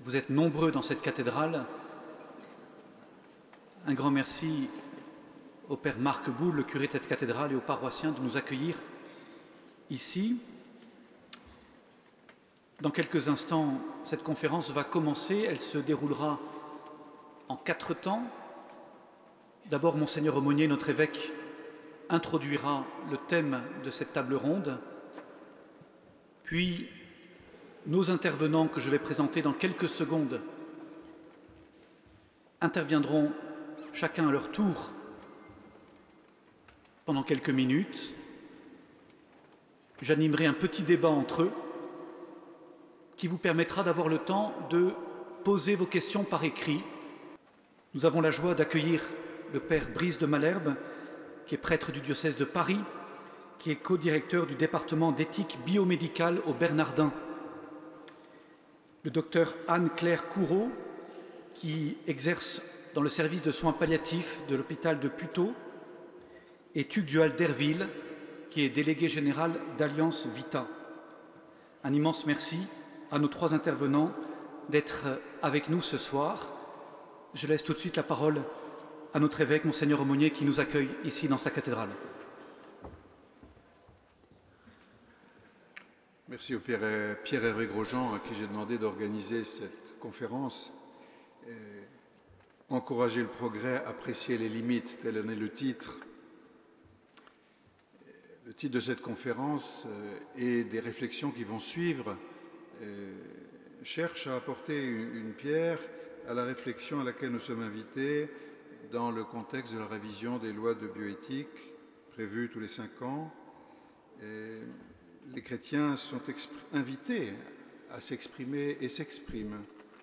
Vous êtes nombreux dans cette cathédrale. Un grand merci au Père Marc Boulle, le curé de cette cathédrale, et aux paroissiens de nous accueillir ici. Dans quelques instants, cette conférence va commencer. Elle se déroulera en 4 temps. D'abord, Monseigneur Aumônier, notre évêque, introduira le thème de cette table ronde. Puis, nos intervenants, que je vais présenter dans quelques secondes, interviendront chacun à leur tour pendant quelques minutes. J'animerai un petit débat entre eux qui vous permettra d'avoir le temps de poser vos questions par écrit. Nous avons la joie d'accueillir le Père Brice de Malherbe, qui est prêtre du diocèse de Paris, qui est co-directeur du département d'éthique biomédicale au Bernardin. Le docteur Anne-Claire Coureau, qui exerce dans le service de soins palliatifs de l'hôpital de Puteaux, et Tugdual Derville, qui est délégué général d'Alliance Vita. Un immense merci à nos 3 intervenants d'être avec nous ce soir. Je laisse tout de suite la parole à notre évêque, Monseigneur Aumônier, qui nous accueille ici dans sa cathédrale. Merci au Père Pierre-Hervé Grosjean, à qui j'ai demandé d'organiser cette conférence. Encourager le progrès, apprécier les limites, tel en est le titre. Le titre de cette conférence et des réflexions qui vont suivre cherche à apporter une pierre à la réflexion à laquelle nous sommes invités dans le contexte de la révision des lois de bioéthique prévues tous les 5 ans. Les chrétiens sont invités à s'exprimer et s'expriment.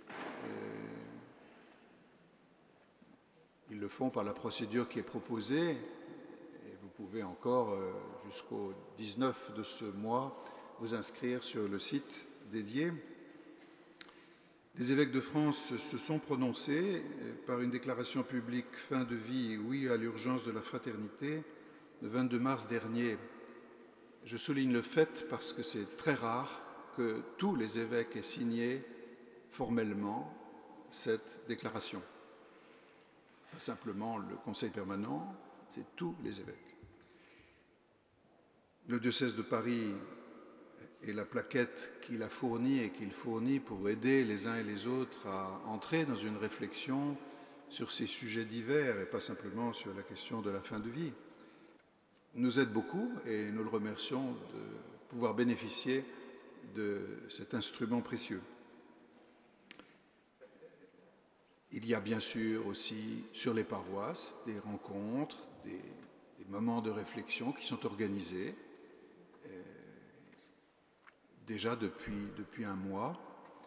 Ils le font par la procédure qui est proposée. Et vous pouvez encore, jusqu'au 19 de ce mois, vous inscrire sur le site dédié. Les évêques de France se sont prononcés par une déclaration publique fin de vie, oui à l'urgence de la fraternité, le 22 mars dernier. Je souligne le fait parce que c'est très rare que tous les évêques aient signé formellement cette déclaration. Pas simplement le Conseil permanent, c'est tous les évêques. Le diocèse de Paris et la plaquette qu'il a fournie et qu'il fournit pour aider les uns et les autres à entrer dans une réflexion sur ces sujets divers et pas simplement sur la question de la fin de vie, nous aide beaucoup et nous le remercions de pouvoir bénéficier de cet instrument précieux. Il y a bien sûr aussi sur les paroisses des rencontres, des moments de réflexion qui sont organisés déjà depuis un mois.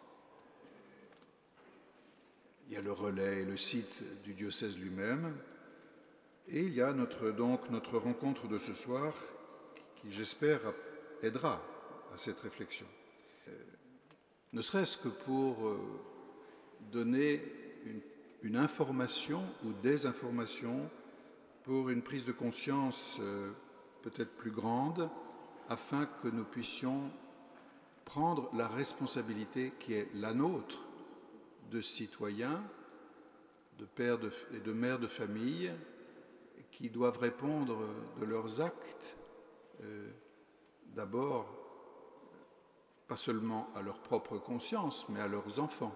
Il y a le relais et le site du diocèse lui-même. Et il y a notre rencontre de ce soir qui, j'espère, aidera à cette réflexion. Ne serait-ce que pour donner une information ou des informations pour une prise de conscience peut-être plus grande, afin que nous puissions prendre la responsabilité qui est la nôtre de citoyens, de pères et de mères de famille, qui doivent répondre de leurs actes, d'abord, pas seulement à leur propre conscience, mais à leurs enfants.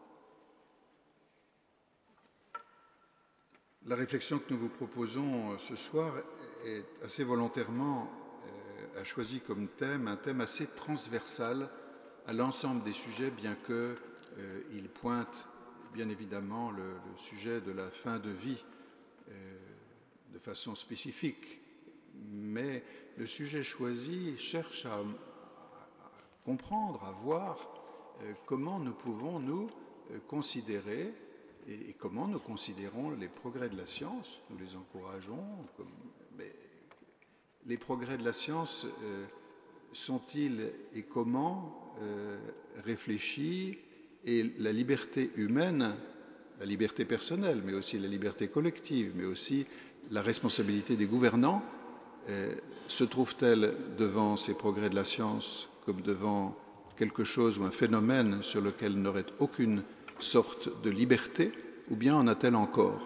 La réflexion que nous vous proposons ce soir est assez volontairement a choisi comme thème un thème assez transversal à l'ensemble des sujets, bien qu'il pointe bien évidemment le sujet de la fin de vie de façon spécifique. Mais le sujet choisi cherche à comprendre, à voir comment nous pouvons nous considérer et comment nous considérons les progrès de la science. Nous les encourageons, mais les progrès de la science sont-ils et comment réfléchis, et la liberté humaine, la liberté personnelle, mais aussi la liberté collective, mais aussi la responsabilité des gouvernants, se trouve-t-elle devant ces progrès de la science comme devant quelque chose ou un phénomène sur lequel n'aurait aucune sorte de liberté, ou bien en a-t-elle encore?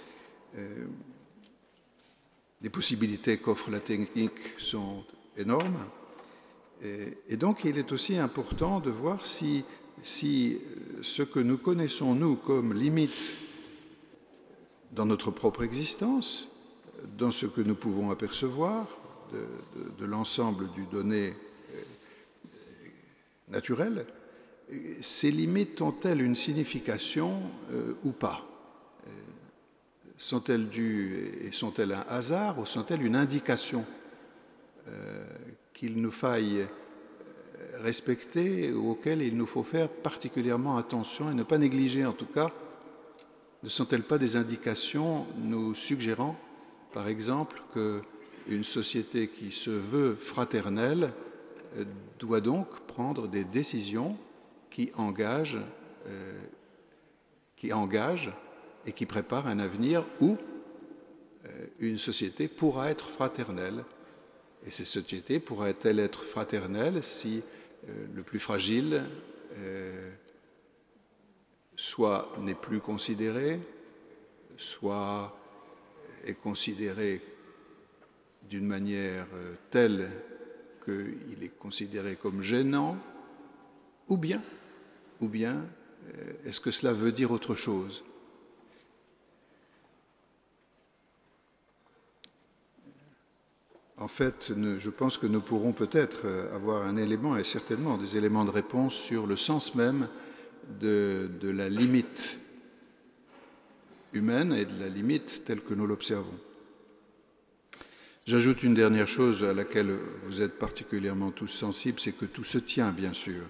Les possibilités qu'offre la technique sont énormes, et donc il est aussi important de voir si ce que nous connaissons, nous, comme limite dans notre propre existence, dans ce que nous pouvons apercevoir de l'ensemble du donné naturel, ces limites ont-elles une signification ou pas? Sont-elles dues et sont-elles un hasard ou sont-elles une indication qu'il nous faille respecter ou auxquelles il nous faut faire particulièrement attention et ne pas négliger en tout cas? Ne sont-elles pas des indications nous suggérant, par exemple, qu'une société qui se veut fraternelle doit donc prendre des décisions qui engagent et qui préparent un avenir où une société pourra être fraternelle? Et ces sociétés pourraient-elles être fraternelles si le plus fragile soit n'est plus considéré, soit est considéré d'une manière telle qu'il est considéré comme gênant, ou bien est-ce que cela veut dire autre chose? En fait, je pense que nous pourrons peut-être avoir un élément, et certainement des éléments de réponse sur le sens même de la limite humaine et de la limite telle que nous l'observons. J'ajoute une dernière chose à laquelle vous êtes particulièrement tous sensibles, c'est que tout se tient, bien sûr.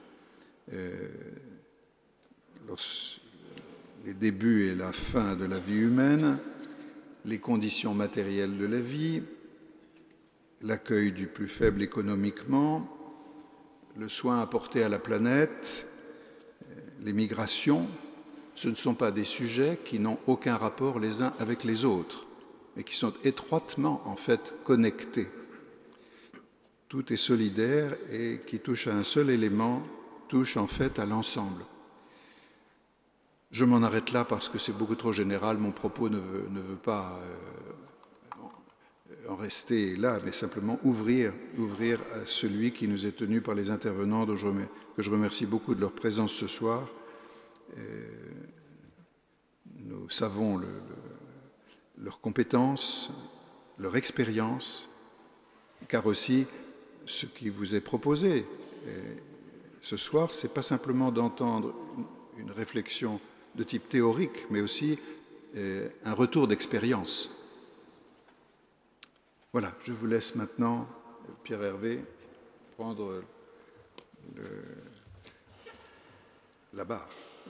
Les débuts et la fin de la vie humaine, les conditions matérielles de la vie, l'accueil du plus faible économiquement, le soin apporté à la planète, les migrations, ce ne sont pas des sujets qui n'ont aucun rapport les uns avec les autres, mais qui sont étroitement en fait connectés. Tout est solidaire et qui touche à un seul élément, touche en fait à l'ensemble. Je m'en arrête là parce que c'est beaucoup trop général, mon propos ne veut pas en rester là, mais simplement ouvrir à celui qui nous est tenu par les intervenants, que je remercie beaucoup de leur présence ce soir. Nous savons leurs compétences, leur expérience, car aussi ce qui vous est proposé ce soir, ce n'est pas simplement d'entendre une réflexion de type théorique, mais aussi un retour d'expérience. Voilà, je vous laisse maintenant, Pierre Hervé, prendre la barre.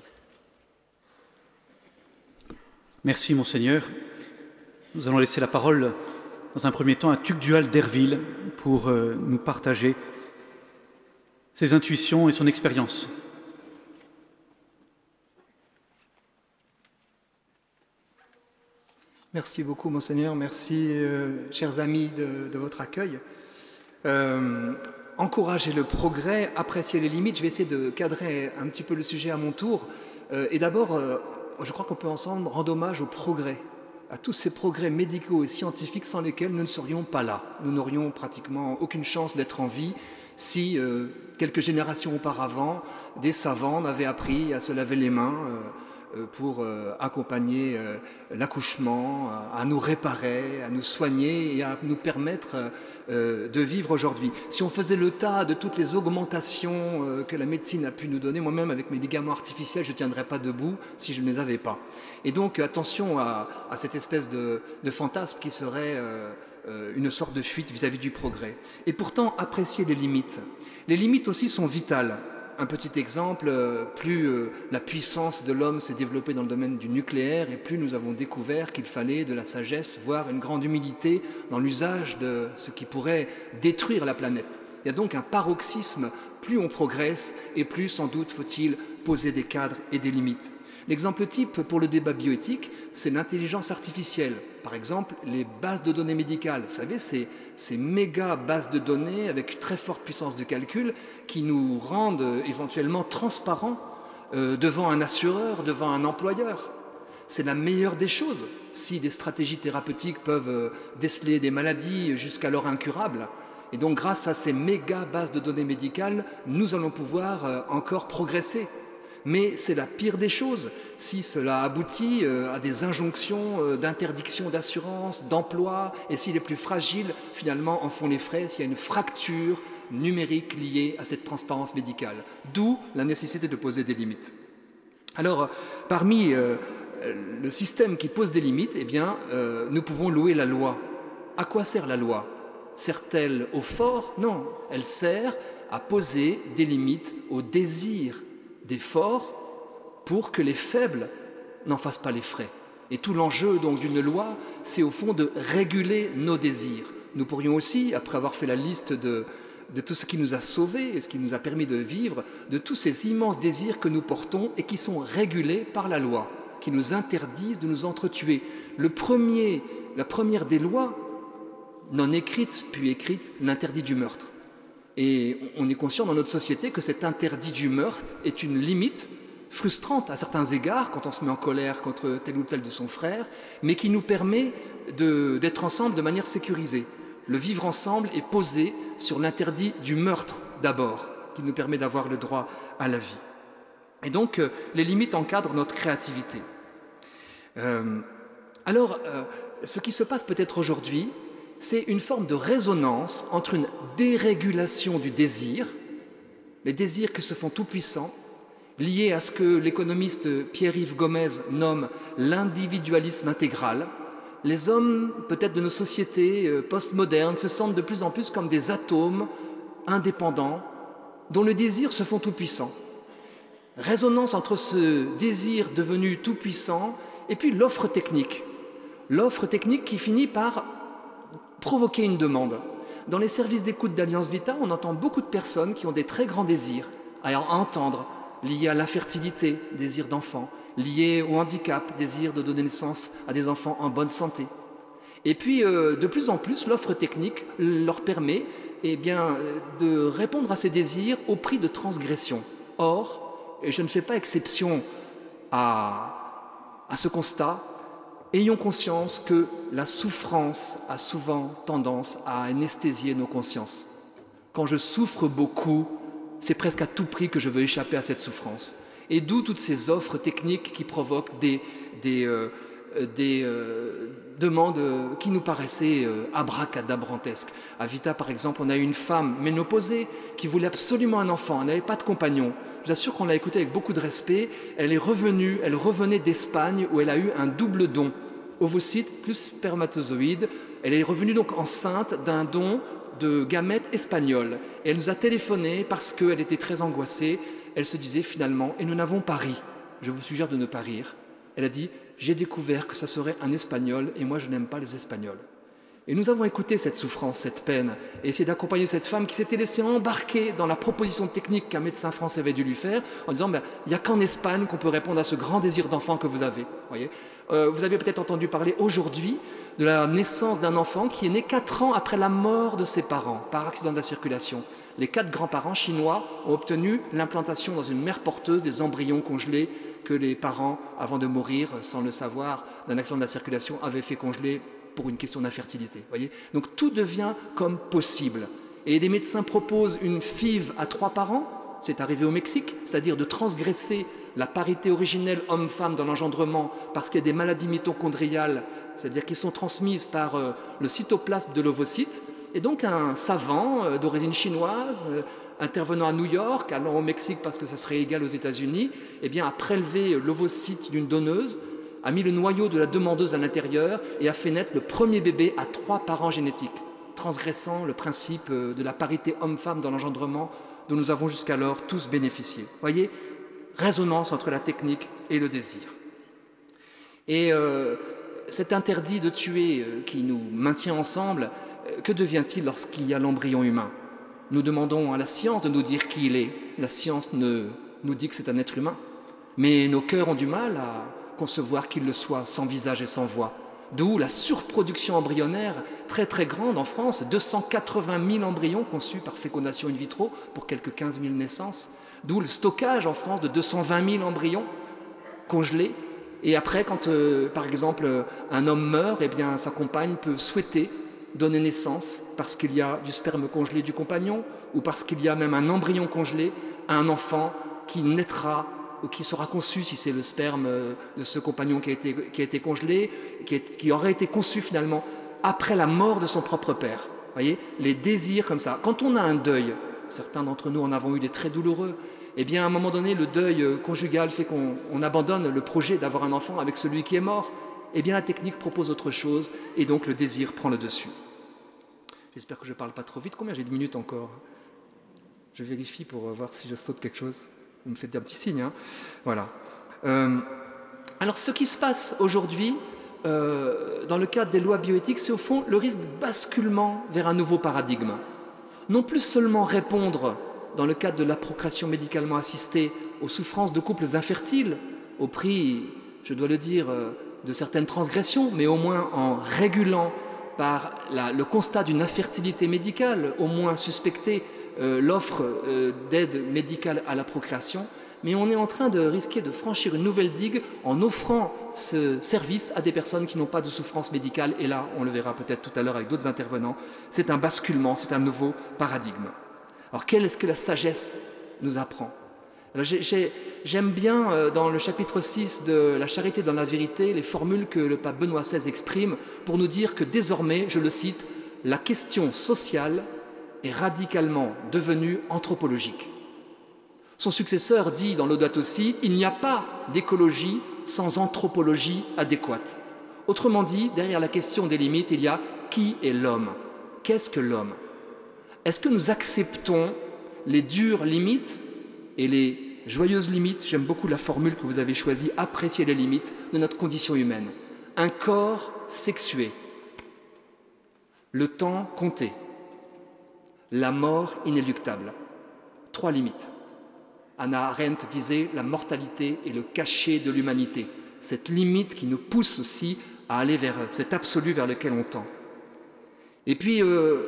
Merci, Monseigneur. Nous allons laisser la parole, dans un premier temps, à Tugdual d'Herville pour nous partager ses intuitions et son expérience. Merci beaucoup, Monseigneur. Merci, chers amis, de votre accueil. Encourager le progrès, apprécier les limites. Je vais essayer de cadrer un petit peu le sujet à mon tour. Et d'abord, je crois qu'on peut ensemble rendre hommage au progrès, à tous ces progrès médicaux et scientifiques sans lesquels nous ne serions pas là. Nous n'aurions pratiquement aucune chance d'être en vie si, quelques générations auparavant, des savants n'avaient appris à se laver les mains pour accompagner l'accouchement, à nous réparer, à nous soigner et à nous permettre de vivre aujourd'hui. Si on faisait le tas de toutes les augmentations que la médecine a pu nous donner, moi-même avec mes ligaments artificiels, je ne tiendrais pas debout si je ne les avais pas. Et donc attention à cette espèce de fantasme qui serait une sorte de fuite vis-à-vis du progrès. Et pourtant, apprécier les limites. Les limites aussi sont vitales. Un petit exemple, plus la puissance de l'homme s'est développée dans le domaine du nucléaire et plus nous avons découvert qu'il fallait de la sagesse, voire une grande humilité dans l'usage de ce qui pourrait détruire la planète. Il y a donc un paroxysme, plus on progresse et plus sans doute faut-il poser des cadres et des limites. L'exemple type pour le débat bioéthique, c'est l'intelligence artificielle. Par exemple, les bases de données médicales. Vous savez, ces méga bases de données avec très forte puissance de calcul qui nous rendent éventuellement transparents devant un assureur, devant un employeur. C'est la meilleure des choses si des stratégies thérapeutiques peuvent déceler des maladies jusqu'alors incurables. Et donc grâce à ces méga bases de données médicales, nous allons pouvoir encore progresser. Mais c'est la pire des choses si cela aboutit à des injonctions d'interdiction d'assurance, d'emploi, et si les plus fragiles finalement en font les frais, s'il y a une fracture numérique liée à cette transparence médicale. D'où la nécessité de poser des limites. Alors, parmi le système qui pose des limites, eh bien, nous pouvons louer la loi. À quoi sert la loi? Sert-elle aux forts? Non, elle sert à poser des limites aux désirs des forts pour que les faibles n'en fassent pas les frais. Et tout l'enjeu donc d'une loi, c'est au fond de réguler nos désirs. Nous pourrions aussi, après avoir fait la liste de tout ce qui nous a sauvés et ce qui nous a permis de vivre, de tous ces immenses désirs que nous portons et qui sont régulés par la loi, qui nous interdisent de nous entretuer. La première des lois, non écrite puis écrite, l'interdit du meurtre. Et on est conscient dans notre société que cet interdit du meurtre est une limite frustrante à certains égards quand on se met en colère contre tel ou tel de son frère, mais qui nous permet d'être ensemble de manière sécurisée. Le vivre ensemble est posé sur l'interdit du meurtre d'abord, qui nous permet d'avoir le droit à la vie. Et donc, les limites encadrent notre créativité. Ce qui se passe peut-être aujourd'hui, c'est une forme de résonance entre une dérégulation du désir, les désirs qui se font tout-puissants, liés à ce que l'économiste Pierre-Yves Gomez nomme l'individualisme intégral. Les hommes, peut-être de nos sociétés postmodernes, se sentent de plus en plus comme des atomes indépendants, dont le désir se font tout-puissant. Résonance entre ce désir devenu tout-puissant et puis l'offre technique. L'offre technique qui finit par provoquer une demande. Dans les services d'écoute d'Alliance Vita, on entend beaucoup de personnes qui ont des très grands désirs à entendre, liés à l'infertilité, désir d'enfant, liés au handicap, désir de donner naissance à des enfants en bonne santé. Et puis, de plus en plus, l'offre technique leur permet de répondre à ces désirs au prix de transgressions. Or, et je ne fais pas exception à ce constat, ayons conscience que la souffrance a souvent tendance à anesthésier nos consciences. Quand je souffre beaucoup, c'est presque à tout prix que je veux échapper à cette souffrance. Et d'où toutes ces offres techniques qui provoquent des demandes qui nous paraissaient abracadabrantesques. À Vita, par exemple, on a eu une femme ménopausée qui voulait absolument un enfant, elle n'avait pas de compagnon. Je vous assure qu'on l'a écoutée avec beaucoup de respect. Elle revenait d'Espagne où elle a eu un double don, ovocyte plus spermatozoïde. Elle est revenue donc enceinte d'un don de gamètes espagnols. Et elle nous a téléphoné parce qu'elle était très angoissée. Elle se disait finalement, et nous n'avons pas ri. Je vous suggère de ne pas rire. Elle a dit, j'ai découvert que ça serait un Espagnol et moi je n'aime pas les Espagnols. Et nous avons écouté cette souffrance, cette peine, et essayé d'accompagner cette femme qui s'était laissée embarquer dans la proposition technique qu'un médecin français avait dû lui faire, en disant, il n'y a qu'en Espagne qu'on peut répondre à ce grand désir d'enfant que vous avez. Vous avez peut-être entendu parler aujourd'hui de la naissance d'un enfant qui est né 4 ans après la mort de ses parents, par accident de la circulation. Les 4 grands-parents chinois ont obtenu l'implantation dans une mère porteuse des embryons congelés que les parents, avant de mourir, sans le savoir, d'un accident de la circulation, avaient fait congeler pour une question d'infertilité. Donc tout devient comme possible. Et des médecins proposent une FIV à 3 parents, c'est arrivé au Mexique, c'est-à-dire de transgresser la parité originelle homme-femme dans l'engendrement parce qu'il y a des maladies mitochondriales, c'est-à-dire qui sont transmises par le cytoplasme de l'ovocyte. Et donc un savant d'origine chinoise, intervenant à New York, allant au Mexique parce que ça serait égal aux États-Unis, a prélevé l'ovocyte d'une donneuse, a mis le noyau de la demandeuse à l'intérieur et a fait naître le premier bébé à 3 parents génétiques, transgressant le principe de la parité homme-femme dans l'engendrement dont nous avons jusqu'alors tous bénéficié. Voyez, résonance entre la technique et le désir. Et cet interdit de tuer qui nous maintient ensemble, que devient-il lorsqu'il y a l'embryon humain? Nous demandons à la science de nous dire qui il est. La science nous dit que c'est un être humain. Mais nos cœurs ont du mal à concevoir qu'il le soit sans visage et sans voix. D'où la surproduction embryonnaire très très grande en France, 280 000 embryons conçus par fécondation in vitro pour quelques 15 000 naissances. D'où le stockage en France de 220 000 embryons congelés. Et après, quand par exemple un homme meurt, eh bien, sa compagne peut souhaiter donner naissance parce qu'il y a du sperme congelé du compagnon ou parce qu'il y a même un embryon congelé à un enfant qui naîtra ou qui sera conçu, si c'est le sperme de ce compagnon qui a été congelé, qui aurait été conçu finalement après la mort de son propre père. Vous voyez, les désirs comme ça. Quand on a un deuil, certains d'entre nous en avons eu des très douloureux, eh bien à un moment donné, le deuil conjugal fait qu'on abandonne le projet d'avoir un enfant avec celui qui est mort. Eh bien la technique propose autre chose et donc le désir prend le dessus. J'espère que je ne parle pas trop vite. Combien j'ai de minutes encore? Je vérifie pour voir si je saute quelque chose. Vous me faites un petit signe, hein. Voilà. Alors, ce qui se passe aujourd'hui, dans le cadre des lois bioéthiques, c'est au fond le risque de basculement vers un nouveau paradigme. Non plus seulement répondre, dans le cadre de la procréation médicalement assistée, aux souffrances de couples infertiles, au prix, je dois le dire, de certaines transgressions, mais au moins en régulant par le constat d'une infertilité médicale, au moins suspectée, l'offre d'aide médicale à la procréation, mais on est en train de risquer de franchir une nouvelle digue en offrant ce service à des personnes qui n'ont pas de souffrance médicale. Et là, on le verra peut-être tout à l'heure avec d'autres intervenants, c'est un basculement, c'est un nouveau paradigme. Alors, quelle est-ce que la sagesse nous apprend? Alors, j'aime bien, dans le chapitre 6 de La charité dans la vérité, les formules que le pape Benoît XVI exprime pour nous dire que désormais, je le cite, « la question sociale est radicalement devenue anthropologique ». Son successeur dit dans Laudato Si, « il n'y a pas d'écologie sans anthropologie adéquate ». Autrement dit, derrière la question des limites, il y a « qui est l'homme » ? Qu'est-ce que l'homme ? Est-ce que nous acceptons les dures limites et les joyeuses limites, j'aime beaucoup la formule que vous avez choisie, apprécier les limites de notre condition humaine. Un corps sexué, le temps compté, la mort inéluctable. 3 limites. Hannah Arendt disait « la mortalité est le cachet de l'humanité ». Cette limite qui nous pousse aussi à aller vers cet absolu vers lequel on tend. Et puis,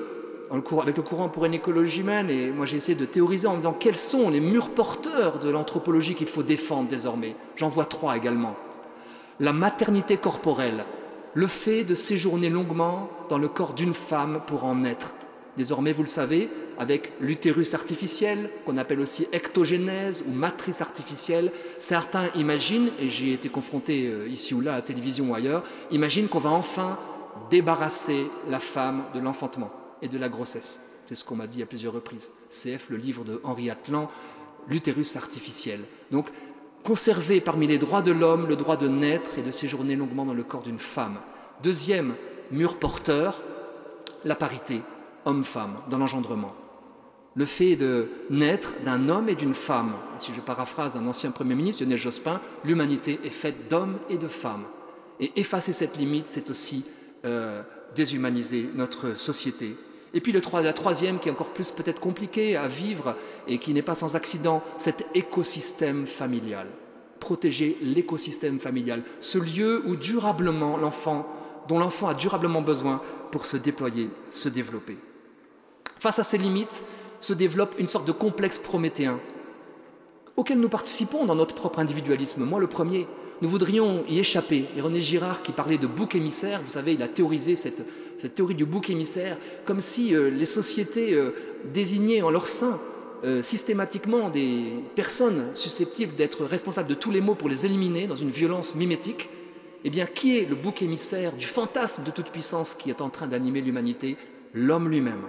avec le courant pour une écologie humaine, et moi j'ai essayé de théoriser en me disant quels sont les murs porteurs de l'anthropologie qu'il faut défendre désormais. J'en vois 3 également. La maternité corporelle, le fait de séjourner longuement dans le corps d'une femme pour en naître. Désormais, vous le savez, avec l'utérus artificiel, qu'on appelle aussi ectogénèse ou matrice artificielle, certains imaginent, et j'y ai été confronté ici ou là à la télévision ou ailleurs, imaginent qu'on va enfin débarrasser la femme de l'enfantement et de la grossesse. C'est ce qu'on m'a dit à plusieurs reprises. CF, le livre de Henri Atlan, l'utérus artificiel. Donc, conserver parmi les droits de l'homme le droit de naître et de séjourner longuement dans le corps d'une femme. Deuxième mur porteur, la parité homme-femme dans l'engendrement. Le fait de naître d'un homme et d'une femme. Si je paraphrase un ancien Premier ministre, Lionel Jospin, l'humanité est faite d'hommes et de femmes. Et effacer cette limite, c'est aussi déshumaniser notre société. Et puis la troisième, qui est encore plus peut-être compliquée à vivre et qui n'est pas sans accident, cet écosystème familial. Protéger l'écosystème familial, ce lieu où durablement dont l'enfant a durablement besoin pour se déployer, se développer. Face à ces limites se développe une sorte de complexe prométhéen auquel nous participons dans notre propre individualisme. Moi, le premier, nous voudrions y échapper. Et René Girard, qui parlait de bouc émissaire, vous savez, il a théorisé cette théorie du bouc émissaire, comme si les sociétés désignaient en leur sein systématiquement des personnes susceptibles d'être responsables de tous les maux pour les éliminer dans une violence mimétique. Eh bien, qui est le bouc émissaire du fantasme de toute puissance qui est en train d'animer l'humanité? L'homme lui-même.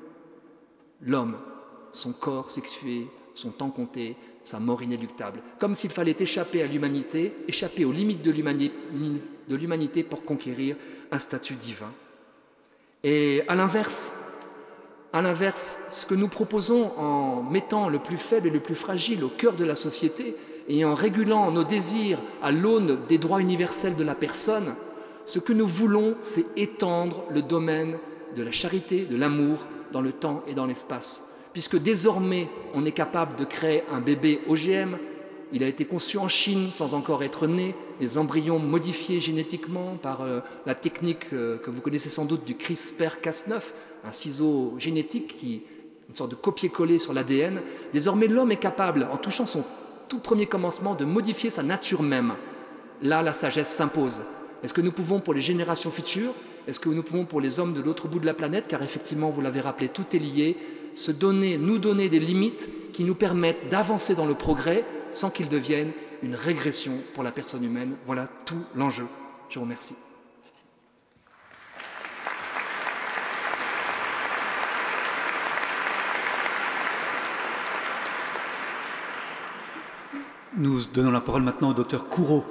L'homme, son corps sexué, son temps compté, sa mort inéluctable. Comme s'il fallait échapper à l'humanité, échapper aux limites de l'humanité pour conquérir un statut divin. Et à l'inverse, ce que nous proposons en mettant le plus faible et le plus fragile au cœur de la société et en régulant nos désirs à l'aune des droits universels de la personne, ce que nous voulons, c'est étendre le domaine de la charité, de l'amour, dans le temps et dans l'espace. Puisque désormais, on est capable de créer un bébé OGM, Il a été conçu en Chine sans encore être né, des embryons modifiés génétiquement par la technique que vous connaissez sans doute du CRISPR-Cas9, un ciseau génétique qui une sorte de copier-coller sur l'ADN. Désormais, l'homme est capable, en touchant son tout premier commencement, de modifier sa nature même. Là, la sagesse s'impose. Est-ce que nous pouvons, pour les générations futures, est-ce que nous pouvons, pour les hommes de l'autre bout de la planète, car effectivement, vous l'avez rappelé, tout est lié, nous donner des limites qui nous permettent d'avancer dans le progrès sans qu'il devienne une régression pour la personne humaine? Voilà tout l'enjeu. Je vous remercie. Nous donnons la parole maintenant au docteur Couraud.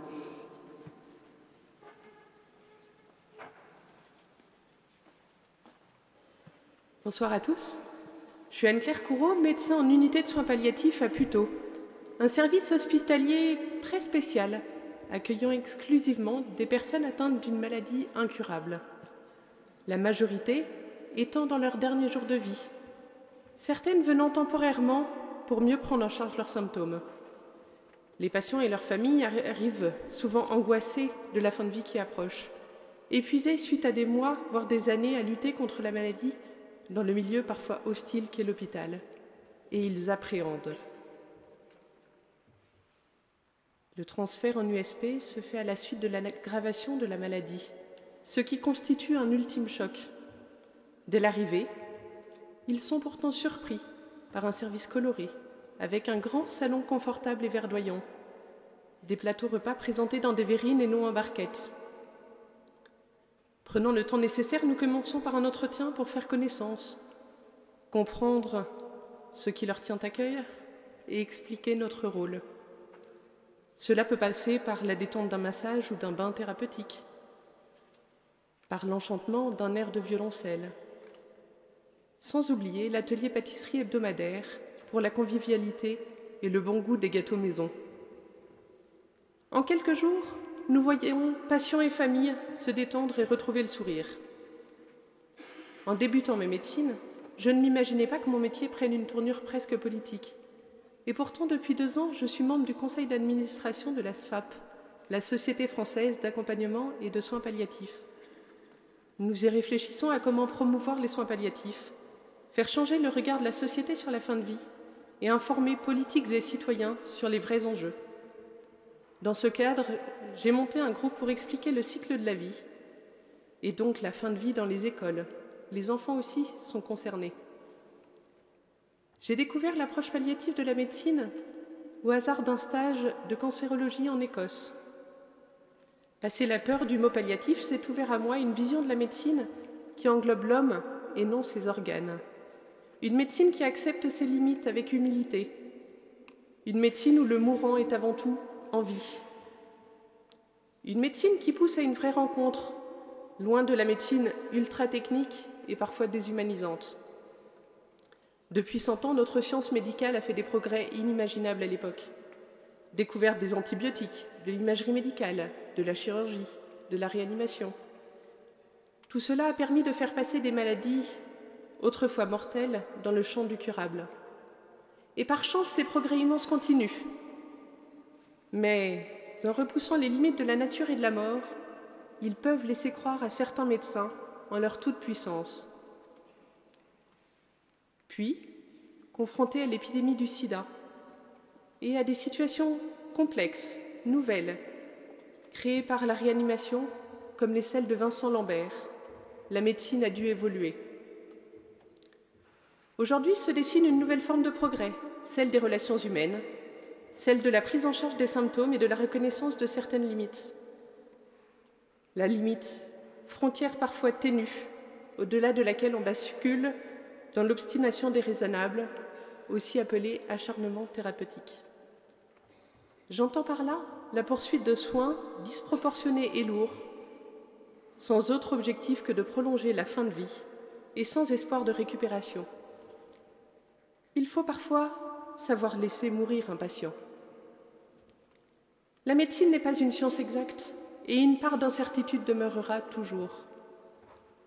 Bonsoir à tous. Je suis Anne-Claire Couraud, médecin en unité de soins palliatifs à Puteaux, un service hospitalier très spécial, accueillant exclusivement des personnes atteintes d'une maladie incurable. La majorité étant dans leurs derniers jours de vie, certaines venant temporairement pour mieux prendre en charge leurs symptômes. Les patients et leurs familles arrivent souvent angoissés de la fin de vie qui approche, épuisés suite à des mois, voire des années à lutter contre la maladie dans le milieu parfois hostile qu'est l'hôpital, et ils appréhendent. Le transfert en USP se fait à la suite de l'aggravation de la maladie, ce qui constitue un ultime choc. Dès l'arrivée, ils sont pourtant surpris par un service coloré, avec un grand salon confortable et verdoyant, des plateaux repas présentés dans des verrines et non en barquettes. Prenant le temps nécessaire, nous commençons par un entretien pour faire connaissance, comprendre ce qui leur tient à cœur et expliquer notre rôle. Cela peut passer par la détente d'un massage ou d'un bain thérapeutique, par l'enchantement d'un air de violoncelle, sans oublier l'atelier pâtisserie hebdomadaire pour la convivialité et le bon goût des gâteaux maison. En quelques jours, nous voyons patients et familles se détendre et retrouver le sourire. En débutant mes médecines, je ne m'imaginais pas que mon métier prenne une tournure presque politique. Et pourtant, depuis 2 ans, je suis membre du conseil d'administration de la SFAP, la Société française d'accompagnement et de soins palliatifs. Nous y réfléchissons à comment promouvoir les soins palliatifs, faire changer le regard de la société sur la fin de vie et informer politiques et citoyens sur les vrais enjeux. Dans ce cadre, j'ai monté un groupe pour expliquer le cycle de la vie et donc la fin de vie dans les écoles. Les enfants aussi sont concernés. J'ai découvert l'approche palliative de la médecine au hasard d'un stage de cancérologie en Écosse. Passé la peur du mot palliatif, s'est ouvert à moi une vision de la médecine qui englobe l'homme et non ses organes. Une médecine qui accepte ses limites avec humilité. Une médecine où le mourant est avant tout en vie. Une médecine qui pousse à une vraie rencontre, loin de la médecine ultra-technique et parfois déshumanisante. Depuis 100 ans, notre science médicale a fait des progrès inimaginables à l'époque. Découverte des antibiotiques, de l'imagerie médicale, de la chirurgie, de la réanimation. Tout cela a permis de faire passer des maladies autrefois mortelles dans le champ du curable. Et par chance, ces progrès immenses continuent. Mais en repoussant les limites de la nature et de la mort, ils peuvent laisser croire à certains médecins en leur toute-puissance. Puis, confrontés à l'épidémie du sida et à des situations complexes, nouvelles, créées par la réanimation, comme les celles de Vincent Lambert, la médecine a dû évoluer. Aujourd'hui se dessine une nouvelle forme de progrès, celle des relations humaines, celle de la prise en charge des symptômes et de la reconnaissance de certaines limites. La limite, frontière parfois ténue, au-delà de laquelle on bascule dans l'obstination déraisonnable, aussi appelée acharnement thérapeutique. J'entends par là la poursuite de soins disproportionnés et lourds, sans autre objectif que de prolonger la fin de vie et sans espoir de récupération. Il faut parfois savoir laisser mourir un patient. La médecine n'est pas une science exacte et une part d'incertitude demeurera toujours.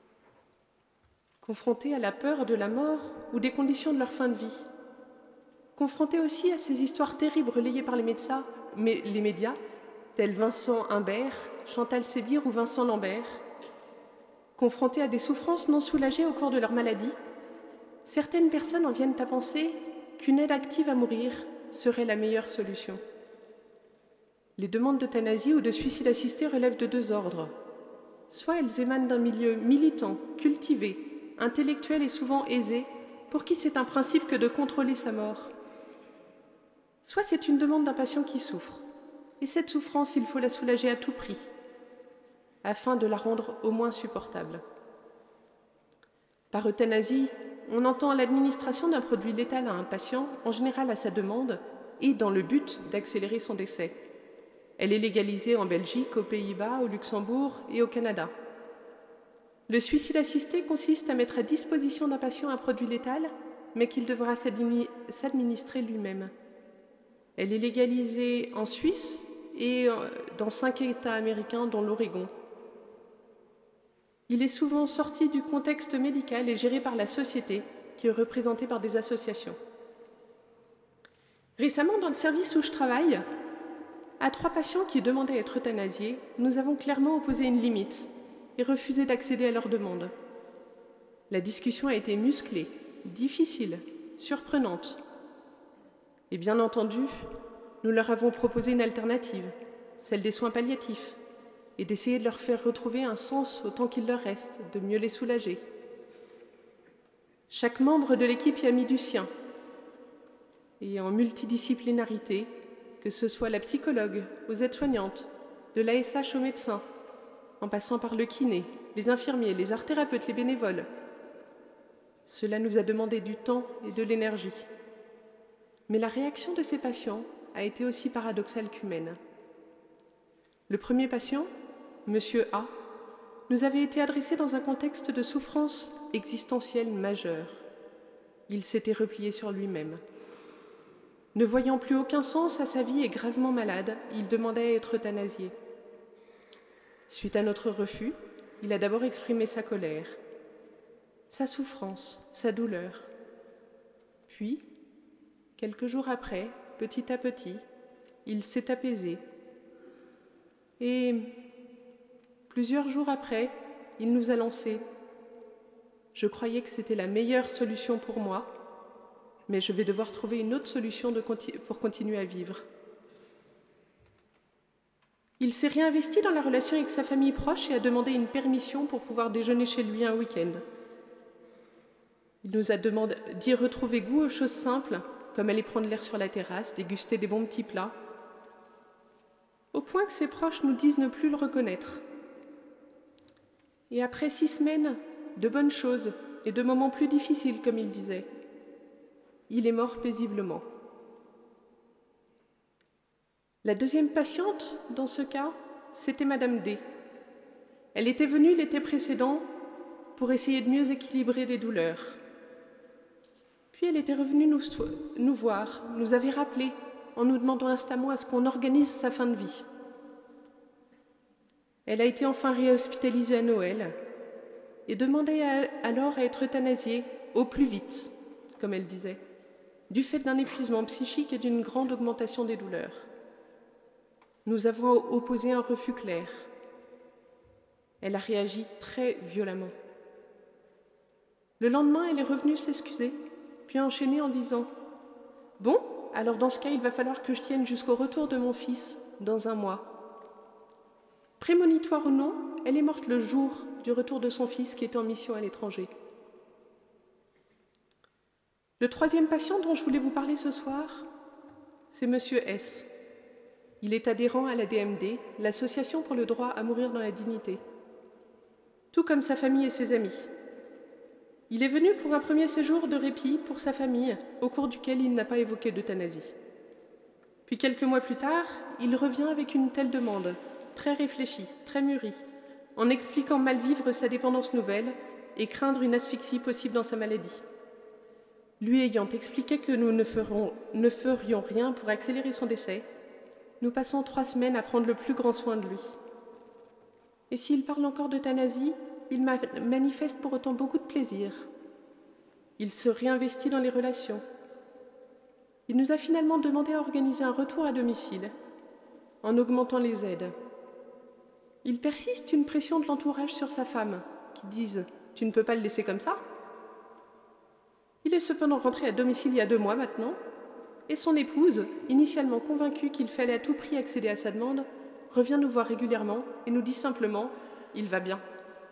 Confrontés à la peur de la mort ou des conditions de leur fin de vie, Confronté aussi à ces histoires terribles relayées par les médias, tels Vincent Imbert, Chantal Sébir ou Vincent Lambert, confrontés à des souffrances non soulagées au cours de leur maladie, certaines personnes en viennent à penser qu'une aide active à mourir serait la meilleure solution. Les demandes d'euthanasie ou de suicide assisté relèvent de deux ordres. Soit elles émanent d'un milieu militant, cultivé, intellectuel et souvent aisé, pour qui c'est un principe que de contrôler sa mort. Soit c'est une demande d'un patient qui souffre, et cette souffrance, il faut la soulager à tout prix, afin de la rendre au moins supportable. Par euthanasie, on entend l'administration d'un produit létal à un patient, en général à sa demande, et dans le but d'accélérer son décès. Elle est légalisée en Belgique, aux Pays-Bas, au Luxembourg et au Canada. Le suicide assisté consiste à mettre à disposition d'un patient un produit létal, mais qu'il devra s'administrer lui-même. Elle est légalisée en Suisse et dans 5 États américains, dont l'Oregon. Il est souvent sorti du contexte médical et géré par la société, qui est représentée par des associations. Récemment, dans le service où je travaille, à 3 patients qui demandaient à être euthanasiés, nous avons clairement opposé une limite et refusé d'accéder à leur demande. La discussion a été musclée, difficile, surprenante. Et bien entendu, nous leur avons proposé une alternative, celle des soins palliatifs, et d'essayer de leur faire retrouver un sens au temps qu'il leur reste, de mieux les soulager. Chaque membre de l'équipe y a mis du sien, et en multidisciplinarité, que ce soit la psychologue aux aides-soignantes, de l'ASH aux médecins, en passant par le kiné, les infirmiers, les art-thérapeutes, les bénévoles. Cela nous a demandé du temps et de l'énergie. Mais la réaction de ces patients a été aussi paradoxale qu'humaine. Le premier patient, Monsieur A, nous avait été adressé dans un contexte de souffrance existentielle majeure. Il s'était replié sur lui-même. Ne voyant plus aucun sens à sa vie et gravement malade, il demandait à être euthanasié. Suite à notre refus, il a d'abord exprimé sa colère, sa souffrance, sa douleur. Puis, quelques jours après, petit à petit, il s'est apaisé. Et plusieurs jours après, il nous a lancé. Je croyais que c'était la meilleure solution pour moi, mais je vais devoir trouver une autre solution pour continuer à vivre. Il s'est réinvesti dans la relation avec sa famille proche et a demandé une permission pour pouvoir déjeuner chez lui un week-end. Il nous a dit retrouver goût aux choses simples, comme aller prendre l'air sur la terrasse, déguster des bons petits plats, au point que ses proches nous disent ne plus le reconnaître. Et après 6 semaines de bonnes choses et de moments plus difficiles, comme il disait, il est mort paisiblement. La deuxième patiente, dans ce cas, c'était Madame D. Elle était venue l'été précédent pour essayer de mieux équilibrer des douleurs. Puis elle était revenue nous voir, nous avait rappelé, en nous demandant instamment à ce qu'on organise sa fin de vie. Elle a été enfin réhospitalisée à Noël et demandait alors à être euthanasiée au plus vite, comme elle disait, du fait d'un épuisement psychique et d'une grande augmentation des douleurs. Nous avons opposé un refus clair. Elle a réagi très violemment. Le lendemain, elle est revenue s'excuser, puis a enchaîné en disant « Bon, alors dans ce cas, il va falloir que je tienne jusqu'au retour de mon fils, dans 1 mois. » Prémonitoire ou non, elle est morte le jour du retour de son fils qui était en mission à l'étranger. Le troisième patient dont je voulais vous parler ce soir, c'est Monsieur S. Il est adhérent à la DMD, l'Association pour le droit à mourir dans la dignité, tout comme sa famille et ses amis. Il est venu pour un premier séjour de répit pour sa famille, au cours duquel il n'a pas évoqué d'euthanasie. Puis quelques mois plus tard, il revient avec une telle demande, très réfléchie, très mûrie, en expliquant mal vivre sa dépendance nouvelle et craindre une asphyxie possible dans sa maladie. Lui ayant expliqué que nous ne ferions rien pour accélérer son décès, nous passons 3 semaines à prendre le plus grand soin de lui. Et s'il parle encore d'euthanasie, il manifeste pour autant beaucoup de plaisir. Il se réinvestit dans les relations. Il nous a finalement demandé à organiser un retour à domicile, en augmentant les aides. Il persiste une pression de l'entourage sur sa femme, qui disent « Tu ne peux pas le laisser comme ça ?» Il est cependant rentré à domicile il y a 2 mois maintenant, et son épouse, initialement convaincue qu'il fallait à tout prix accéder à sa demande, revient nous voir régulièrement et nous dit simplement « Il va bien ».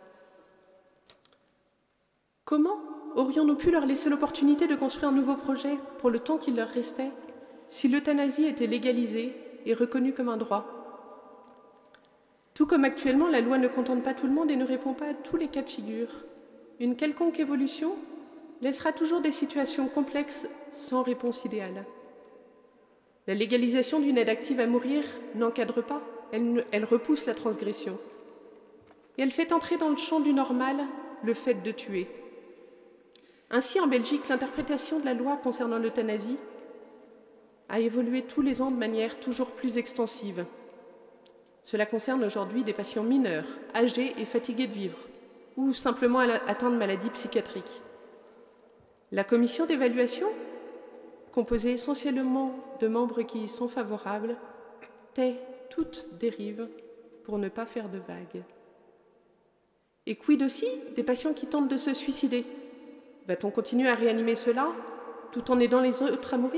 Comment aurions-nous pu leur laisser l'opportunité de construire un nouveau projet pour le temps qu'il leur restait si l'euthanasie était légalisée et reconnue comme un droit ? Tout comme actuellement, la loi ne contente pas tout le monde et ne répond pas à tous les cas de figure. Une quelconque évolution laissera toujours des situations complexes sans réponse idéale. La légalisation d'une aide active à mourir n'encadre pas, elle repousse la transgression. Et elle fait entrer dans le champ du normal le fait de tuer. Ainsi, en Belgique, l'interprétation de la loi concernant l'euthanasie a évolué tous les ans de manière toujours plus extensive. Cela concerne aujourd'hui des patients mineurs, âgés et fatigués de vivre, ou simplement atteints de maladies psychiatriques. La commission d'évaluation, composée essentiellement de membres qui y sont favorables, tait toute dérive pour ne pas faire de vagues. Et quid aussi des patients qui tentent de se suicider ? Va-t-on continuer à réanimer ceux-là tout en aidant les autres à mourir ?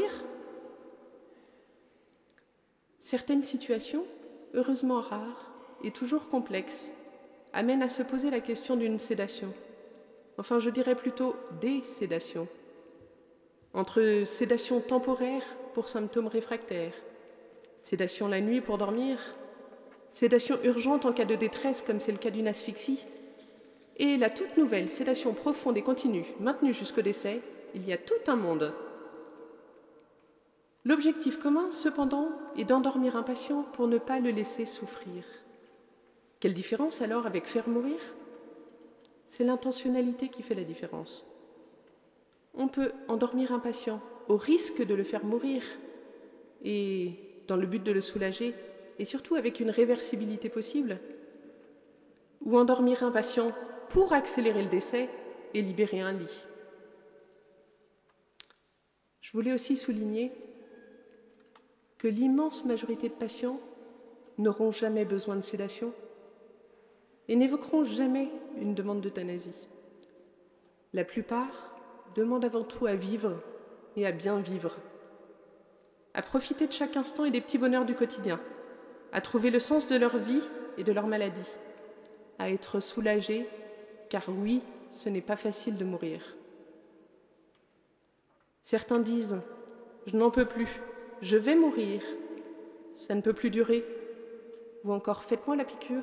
Certaines situations, heureusement rares et toujours complexes, amènent à se poser la question d'une sédation. Enfin, je dirais plutôt des sédations. Entre sédation temporaire pour symptômes réfractaires, sédation la nuit pour dormir, sédation urgente en cas de détresse comme c'est le cas d'une asphyxie, et la toute nouvelle sédation profonde et continue, maintenue jusqu'au décès, il y a tout un monde. L'objectif commun, cependant, est d'endormir un patient pour ne pas le laisser souffrir. Quelle différence alors avec faire mourir ? C'est l'intentionnalité qui fait la différence. On peut endormir un patient au risque de le faire mourir et dans le but de le soulager, et surtout avec une réversibilité possible, ou endormir un patient pour accélérer le décès et libérer un lit. Je voulais aussi souligner que l'immense majorité de patients n'auront jamais besoin de sédation et n'évoqueront jamais une demande d'euthanasie. La plupart demandent avant tout à vivre et à bien vivre, à profiter de chaque instant et des petits bonheurs du quotidien, à trouver le sens de leur vie et de leur maladie, à être soulagés, car oui, ce n'est pas facile de mourir. Certains disent « Je n'en peux plus, je vais mourir, ça ne peut plus durer », ou encore « Faites-moi la piqûre ».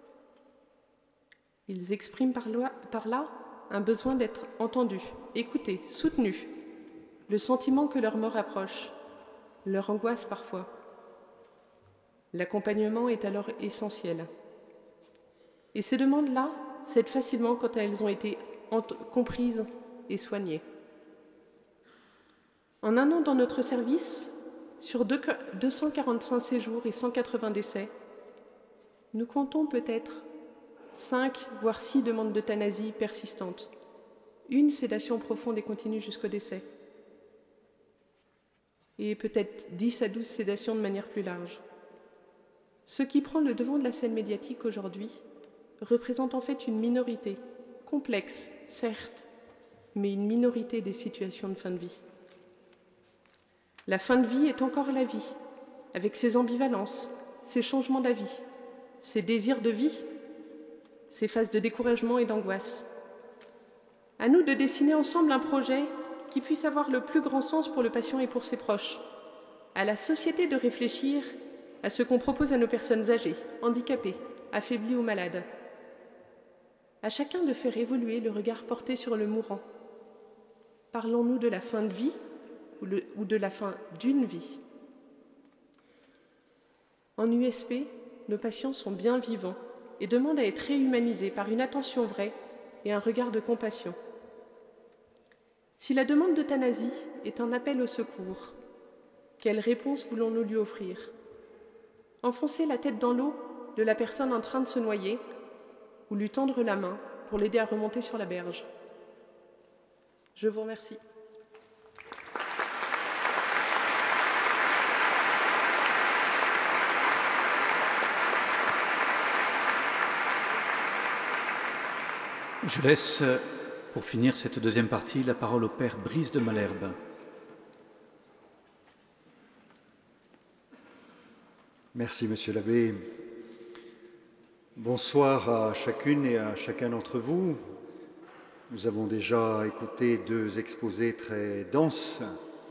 Ils expriment par là un besoin d'être entendus, écoutés, soutenus, le sentiment que leur mort approche, leur angoisse parfois. L'accompagnement est alors essentiel. Et ces demandes-là cèdent facilement quand elles ont été comprises et soignées. En 1 an dans notre service, sur 245 séjours et 180 décès, nous comptons peut-être 5 voire 6 demandes d'euthanasie persistantes, une sédation profonde et continue jusqu'au décès, et peut-être 10 à 12 sédations de manière plus large. Ce qui prend le devant de la scène médiatique aujourd'hui représente en fait une minorité, complexe, certes, mais une minorité des situations de fin de vie. La fin de vie est encore la vie, avec ses ambivalences, ses changements d'avis, ses désirs de vie, ses phases de découragement et d'angoisse. À nous de dessiner ensemble un projet qui puisse avoir le plus grand sens pour le patient et pour ses proches. À la société de réfléchir à ce qu'on propose à nos personnes âgées, handicapées, affaiblies ou malades. À chacun de faire évoluer le regard porté sur le mourant. Parlons-nous de la fin de vie ou de la fin d'une vie ? En USP, nos patients sont bien vivants et demandent à être réhumanisés par une attention vraie et un regard de compassion. Si la demande d'euthanasie est un appel au secours, quelle réponse voulons-nous lui offrir ? Enfoncer la tête dans l'eau de la personne en train de se noyer ou lui tendre la main pour l'aider à remonter sur la berge ? Je vous remercie. Je laisse, pour finir cette deuxième partie, la parole au Père Brice de Malherbe. Merci, Monsieur l'abbé. Bonsoir à chacune et à chacun d'entre vous. Nous avons déjà écouté 2 exposés très denses.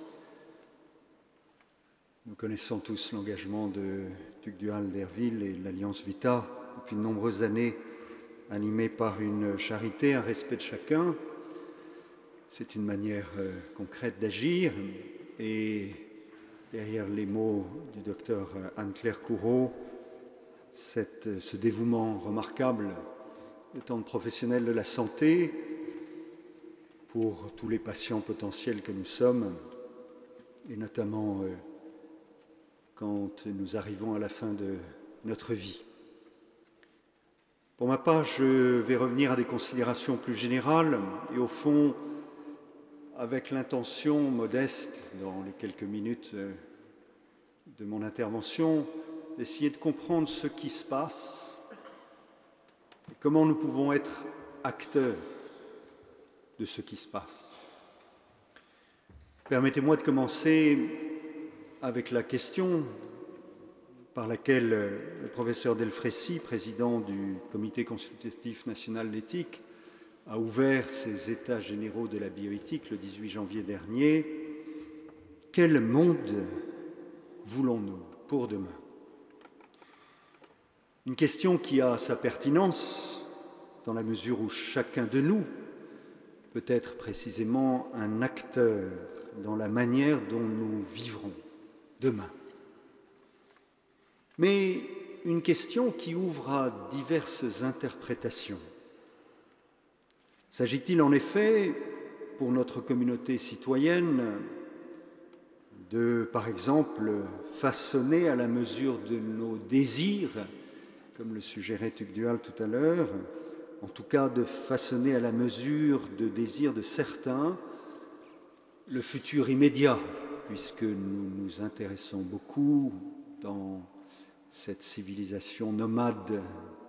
Nous connaissons tous l'engagement de Tugdual d'Herville et de l'Alliance Vita depuis de nombreuses années, animé par une charité, un respect de chacun. C'est une manière concrète d'agir et derrière les mots du docteur Anne-Claire Coureau, ce dévouement remarquable de tant de professionnels de la santé pour tous les patients potentiels que nous sommes, et notamment quand nous arrivons à la fin de notre vie. Pour ma part, je vais revenir à des considérations plus générales et au fond, avec l'intention modeste, dans les quelques minutes de mon intervention, d'essayer de comprendre ce qui se passe et comment nous pouvons être acteurs de ce qui se passe. Permettez-moi de commencer avec la question par laquelle le professeur Delfraissy, président du Comité consultatif national d'éthique, a ouvert ses états généraux de la bioéthique le 18 janvier dernier. Quel monde voulons-nous pour demain ? Une question qui a sa pertinence dans la mesure où chacun de nous peut être précisément un acteur dans la manière dont nous vivrons demain. Mais une question qui ouvre à diverses interprétations. S'agit-il en effet, pour notre communauté citoyenne, de, par exemple, façonner à la mesure de nos désirs, comme le suggérait Tugdual tout à l'heure, en tout cas de façonner à la mesure de désirs de certains, le futur immédiat, puisque nous nous intéressons beaucoup dans cette civilisation nomade,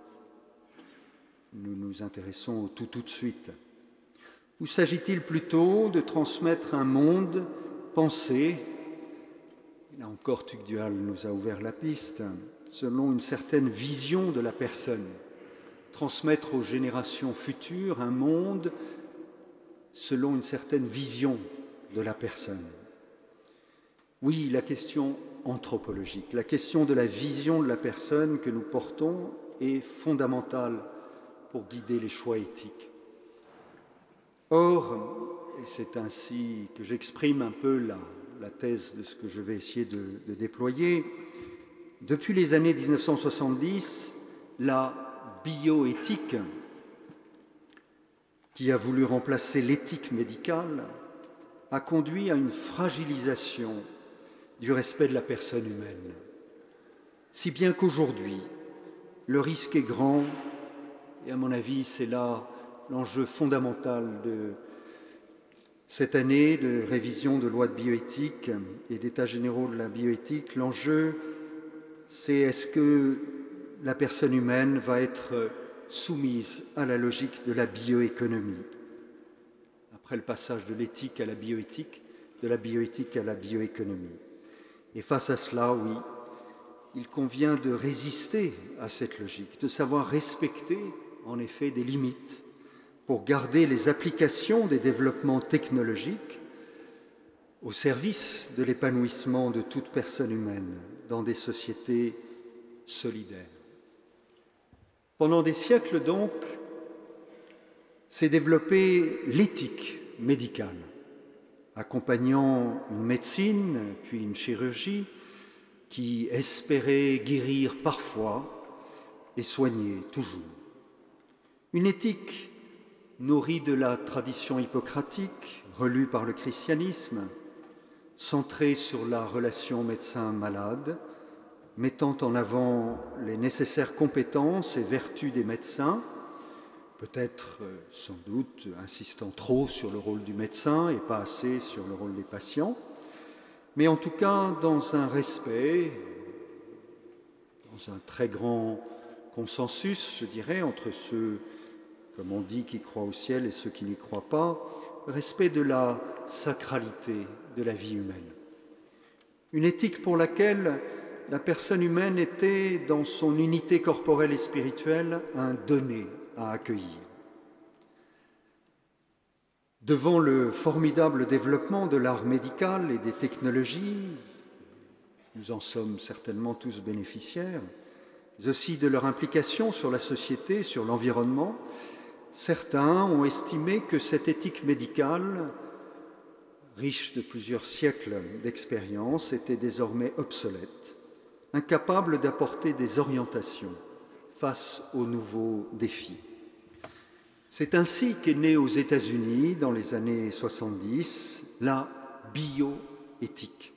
nous nous intéressons au tout de suite. Ou s'agit-il plutôt de transmettre un monde pensé, là encore Tugdual nous a ouvert la piste, selon une certaine vision de la personne, transmettre aux générations futures un monde selon une certaine vision de la personne. Oui, la question anthropologique, la question de la vision de la personne que nous portons est fondamentale pour guider les choix éthiques. Or, et c'est ainsi que j'exprime un peu la thèse de ce que je vais essayer de déployer, depuis les années 1970, la bioéthique, qui a voulu remplacer l'éthique médicale, a conduit à une fragilisation du respect de la personne humaine. Si bien qu'aujourd'hui, le risque est grand, et à mon avis, c'est là l'enjeu fondamental de cette année de révision de loi de bioéthique et d'états généraux de la bioéthique. L'enjeu, c'est est-ce que la personne humaine va être soumise à la logique de la bioéconomie. Après le passage de l'éthique à la bioéthique, de la bioéthique à la bioéconomie. Et face à cela, oui, il convient de résister à cette logique, de savoir respecter, en effet, des limites pour garder les applications des développements technologiques au service de l'épanouissement de toute personne humaine dans des sociétés solidaires. Pendant des siècles, donc, s'est développée l'éthique médicale, accompagnant une médecine, puis une chirurgie, qui espérait guérir parfois et soigner toujours. Une éthique nourrie de la tradition hippocratique, relue par le christianisme, centrée sur la relation médecin-malade, mettant en avant les nécessaires compétences et vertus des médecins, peut-être sans doute insistant trop sur le rôle du médecin et pas assez sur le rôle des patients, mais en tout cas dans un respect, dans un très grand consensus, je dirais, entre ceux comme on dit, qui croient au ciel et ceux qui n'y croient pas, respect de la sacralité de la vie humaine. Une éthique pour laquelle la personne humaine était, dans son unité corporelle et spirituelle, un donné à accueillir. Devant le formidable développement de l'art médical et des technologies, nous en sommes certainement tous bénéficiaires, mais aussi de leur implication sur la société, sur l'environnement, certains ont estimé que cette éthique médicale, riche de plusieurs siècles d'expérience, était désormais obsolète, incapable d'apporter des orientations face aux nouveaux défis. C'est ainsi qu'est née aux États-Unis, dans les années 70, la bioéthique.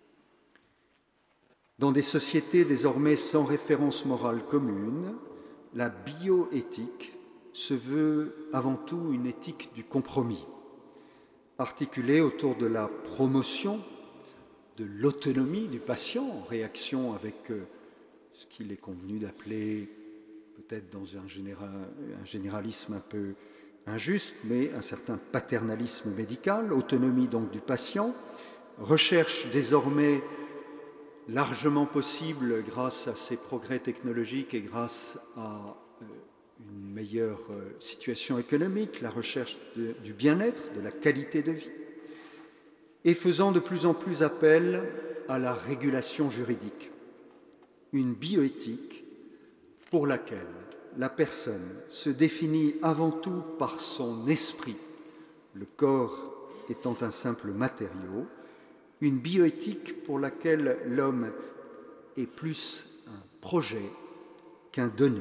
Dans des sociétés désormais sans référence morale commune, la bioéthique se veut avant tout une éthique du compromis, articulée autour de la promotion de l'autonomie du patient en réaction avec ce qu'il est convenu d'appeler, peut-être dans un généralisme un peu injuste, mais un certain paternalisme médical, autonomie donc du patient, recherche désormais largement possible grâce à ces progrès technologiques et grâce à une meilleure situation économique, la recherche du bien-être, de la qualité de vie, et faisant de plus en plus appel à la régulation juridique. Une bioéthique pour laquelle la personne se définit avant tout par son esprit, le corps étant un simple matériau, une bioéthique pour laquelle l'homme est plus un projet qu'un donné.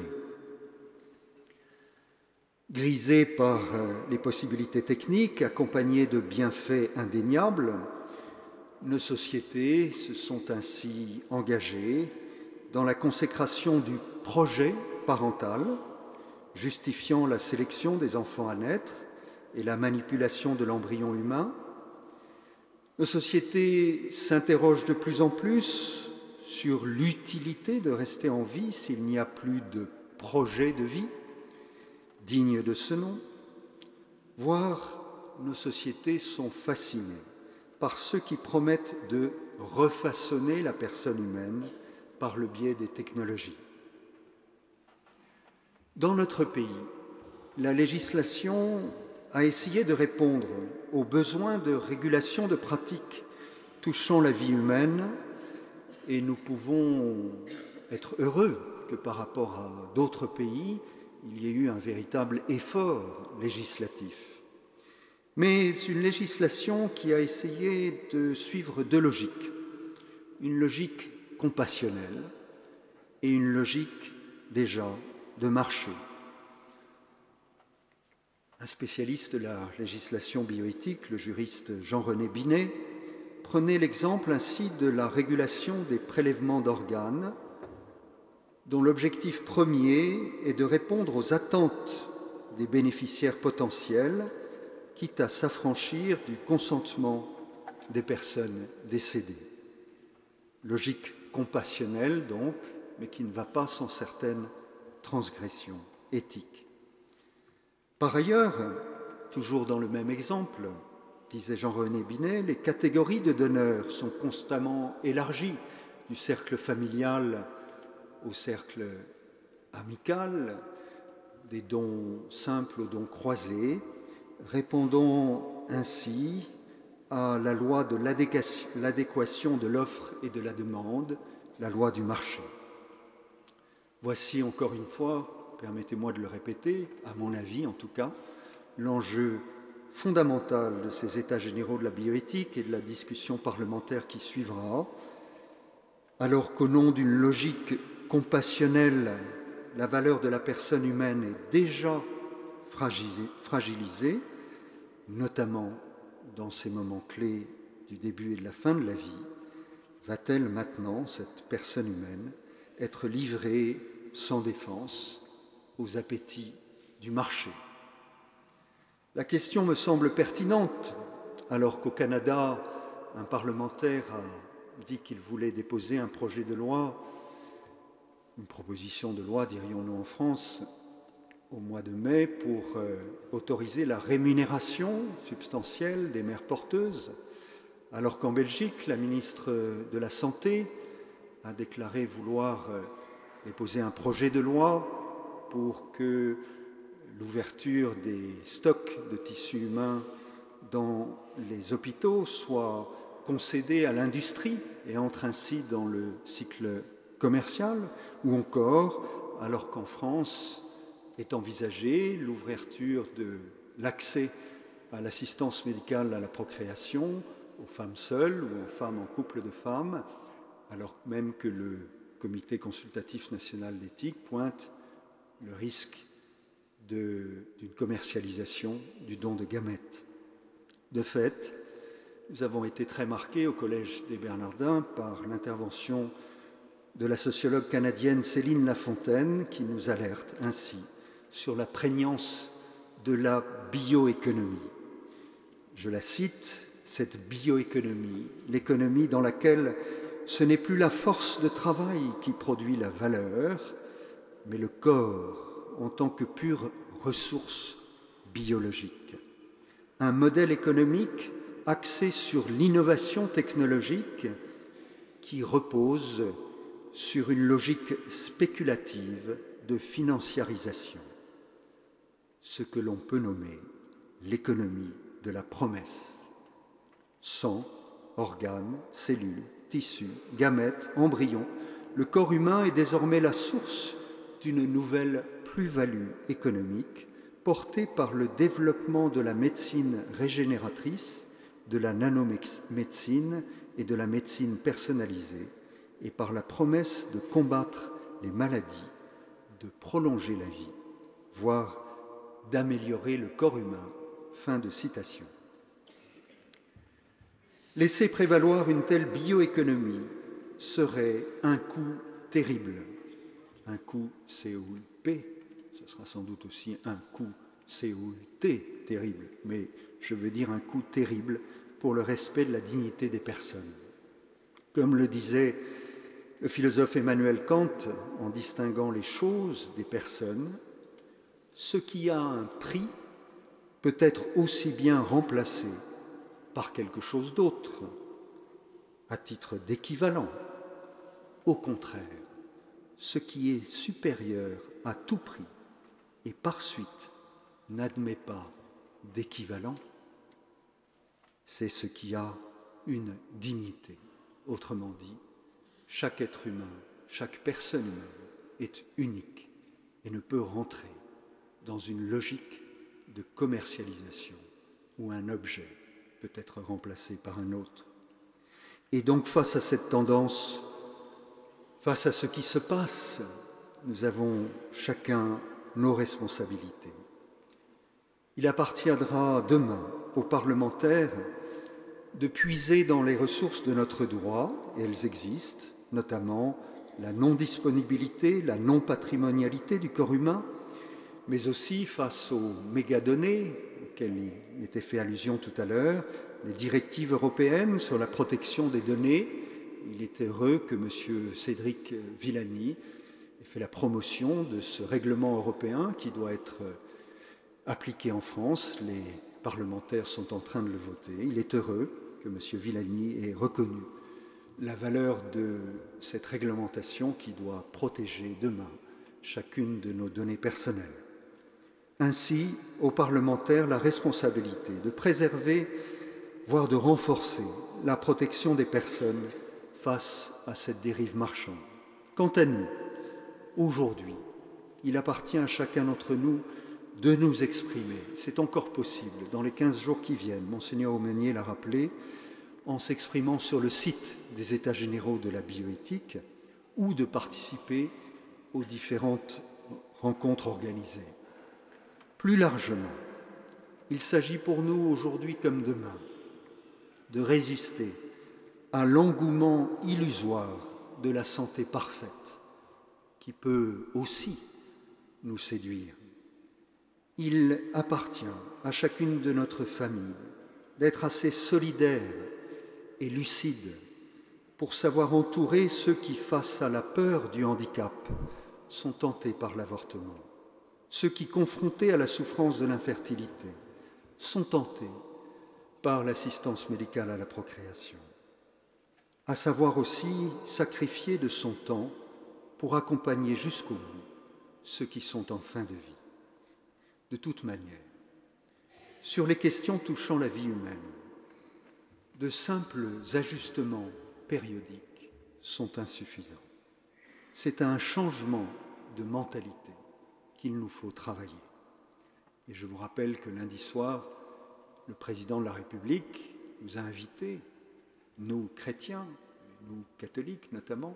Grisé par les possibilités techniques, accompagnées de bienfaits indéniables, nos sociétés se sont ainsi engagées dans la consécration du projet parental, justifiant la sélection des enfants à naître et la manipulation de l'embryon humain. Nos sociétés s'interrogent de plus en plus sur l'utilité de rester en vie s'il n'y a plus de projet de vie digne de ce nom, voire nos sociétés sont fascinées par ceux qui promettent de refaçonner la personne humaine par le biais des technologies. Dans notre pays, la législation a essayé de répondre aux besoins de régulation de pratiques touchant la vie humaine, et nous pouvons être heureux que par rapport à d'autres pays, il y ait eu un véritable effort législatif. Mais une législation qui a essayé de suivre deux logiques, une logique compassionnelle et une logique déjà de marché. Un spécialiste de la législation bioéthique, le juriste Jean-René Binet, prenait l'exemple ainsi de la régulation des prélèvements d'organes, dont l'objectif premier est de répondre aux attentes des bénéficiaires potentiels, quitte à s'affranchir du consentement des personnes décédées. Logique compassionnelle donc, mais qui ne va pas sans certaines transgressions éthiques. Par ailleurs, toujours dans le même exemple, disait Jean-René Binet, les catégories de donneurs sont constamment élargies du cercle familial au cercle amical, des dons simples aux dons croisés, répondant ainsi à la loi de l'adéquation de l'offre et de la demande, la loi du marché. Voici encore une fois, permettez-moi de le répéter, à mon avis en tout cas, l'enjeu fondamental de ces états généraux de la bioéthique et de la discussion parlementaire qui suivra, alors qu'au nom d'une logique compassionnelle, la valeur de la personne humaine est déjà fragilisée, notamment dans ces moments clés du début et de la fin de la vie, va-t-elle maintenant, cette personne humaine, être livrée sans défense aux appétits du marché? La question me semble pertinente, alors qu'au Canada, un parlementaire a dit qu'il voulait déposer un projet de loi, une proposition de loi, dirions-nous en France, au mois de mai pour autoriser la rémunération substantielle des mères porteuses, alors qu'en Belgique, la ministre de la Santé a déclaré vouloir déposer un projet de loi pour que l'ouverture des stocks de tissus humains dans les hôpitaux soit concédée à l'industrie et entre ainsi dans le cycle commercial, ou encore, alors qu'en France est envisagée l'ouverture de l'accès à l'assistance médicale à la procréation aux femmes seules ou aux femmes en couple de femmes, alors même que le Comité consultatif national d'éthique pointe le risque d'une commercialisation du don de gamètes. De fait, nous avons été très marqués au Collège des Bernardins par l'intervention de la sociologue canadienne Céline Lafontaine, qui nous alerte ainsi sur la prégnance de la bioéconomie. Je la cite, cette bioéconomie, l'économie dans laquelle ce n'est plus la force de travail qui produit la valeur, mais le corps en tant que pure ressource biologique. Un modèle économique axé sur l'innovation technologique qui repose sur une logique spéculative de financiarisation, ce que l'on peut nommer l'économie de la promesse. Sang, organes, cellules, tissus, gamètes, embryons, le corps humain est désormais la source d'une nouvelle plus-value économique portée par le développement de la médecine régénératrice, de la nanomédecine et de la médecine personnalisée, et par la promesse de combattre les maladies, de prolonger la vie, voire d'améliorer le corps humain. Fin de citation. Laisser prévaloir une telle bioéconomie serait un coût terrible. Un coût COUP, ce sera sans doute aussi un coût COUT terrible, mais je veux dire un coût terrible pour le respect de la dignité des personnes. Comme le disait le philosophe Emmanuel Kant en distinguant les choses des personnes, ce qui a un prix peut être aussi bien remplacé par quelque chose d'autre, à titre d'équivalent. Au contraire, ce qui est supérieur à tout prix et par suite n'admet pas d'équivalent, c'est ce qui a une dignité. Autrement dit, chaque être humain, chaque personne humaine est unique et ne peut rentrer dans une logique de commercialisation où un objet peut être remplacé par un autre. Et donc face à cette tendance, face à ce qui se passe, nous avons chacun nos responsabilités. Il appartiendra demain aux parlementaires de puiser dans les ressources de notre droit, et elles existent, notamment la non-disponibilité, la non-patrimonialité du corps humain, mais aussi face aux mégadonnées auxquelles il était fait allusion tout à l'heure, les directives européennes sur la protection des données. Il est heureux que M. Cédric Villani ait fait la promotion de ce règlement européen qui doit être appliqué en France. Les parlementaires sont en train de le voter. Il est heureux que M. Villani ait reconnu la valeur de cette réglementation qui doit protéger demain chacune de nos données personnelles. Ainsi, aux parlementaires, la responsabilité de préserver, voire de renforcer la protection des personnes face à cette dérive marchande. Quant à nous, aujourd'hui, il appartient à chacun d'entre nous de nous exprimer. C'est encore possible dans les 15 jours qui viennent. Monseigneur Aumenier l'a rappelé, en s'exprimant sur le site des États généraux de la bioéthique ou de participer aux différentes rencontres organisées. Plus largement, il s'agit pour nous aujourd'hui comme demain de résister à l'engouement illusoire de la santé parfaite qui peut aussi nous séduire. Il appartient à chacune de notre famille d'être assez solidaire et lucide pour savoir entourer ceux qui, face à la peur du handicap, sont tentés par l'avortement. ceux qui, confrontés à la souffrance de l'infertilité, sont tentés par l'assistance médicale à la procréation, à savoir aussi sacrifier de son temps pour accompagner jusqu'au bout ceux qui sont en fin de vie. De toute manière, sur les questions touchant la vie humaine, de simples ajustements périodiques sont insuffisants. C'est un changement de mentalité qu'il nous faut travailler. Et je vous rappelle que lundi soir, le président de la République nous a invités, nous chrétiens, nous catholiques notamment,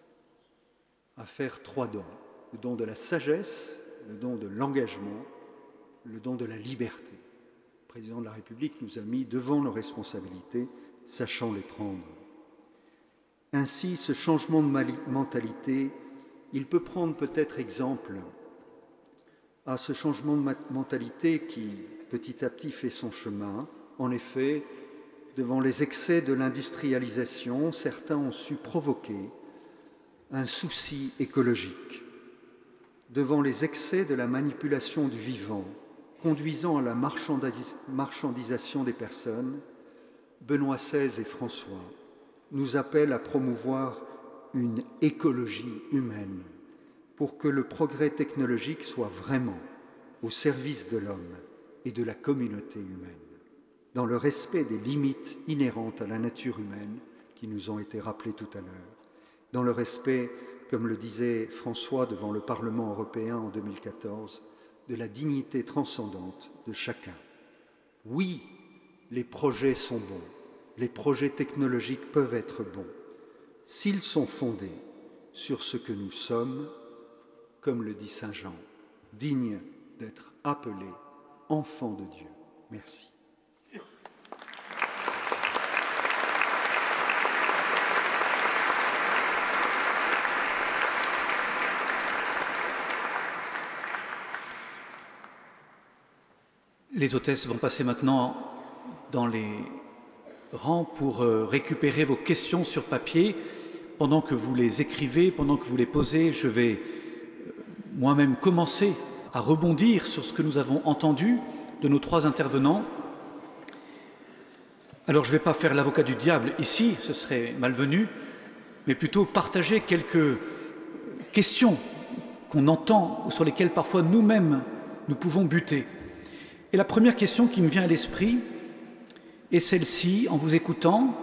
à faire 3 dons. Le don de la sagesse, le don de l'engagement, le don de la liberté. Le président de la République nous a mis devant nos responsabilités, sachant les prendre. Ainsi, ce changement de mentalité, il peut prendre peut-être exemple à ce changement de mentalité qui, petit à petit, fait son chemin. En effet, devant les excès de l'industrialisation, certains ont su provoquer un souci écologique. Devant les excès de la manipulation du vivant, conduisant à la marchandisation des personnes, Benoît XVI et François nous appellent à promouvoir une écologie humaine pour que le progrès technologique soit vraiment au service de l'homme et de la communauté humaine, dans le respect des limites inhérentes à la nature humaine qui nous ont été rappelées tout à l'heure, dans le respect, comme le disait François devant le Parlement européen en 2014, de la dignité transcendante de chacun. Oui, les projets sont bons, les projets technologiques peuvent être bons, s'ils sont fondés sur ce que nous sommes, comme le dit Saint Jean, dignes d'être appelés enfants de Dieu. Merci. Les hôtesses vont passer maintenant dans les rangs pour récupérer vos questions sur papier. Pendant que vous les écrivez, pendant que vous les posez, je vais moi-même commencer à rebondir sur ce que nous avons entendu de nos 3 intervenants. Alors je ne vais pas faire l'avocat du diable ici, ce serait malvenu, mais plutôt partager quelques questions qu'on entend ou sur lesquelles parfois nous-mêmes nous pouvons buter. Et la première question qui me vient à l'esprit est celle-ci, en vous écoutant.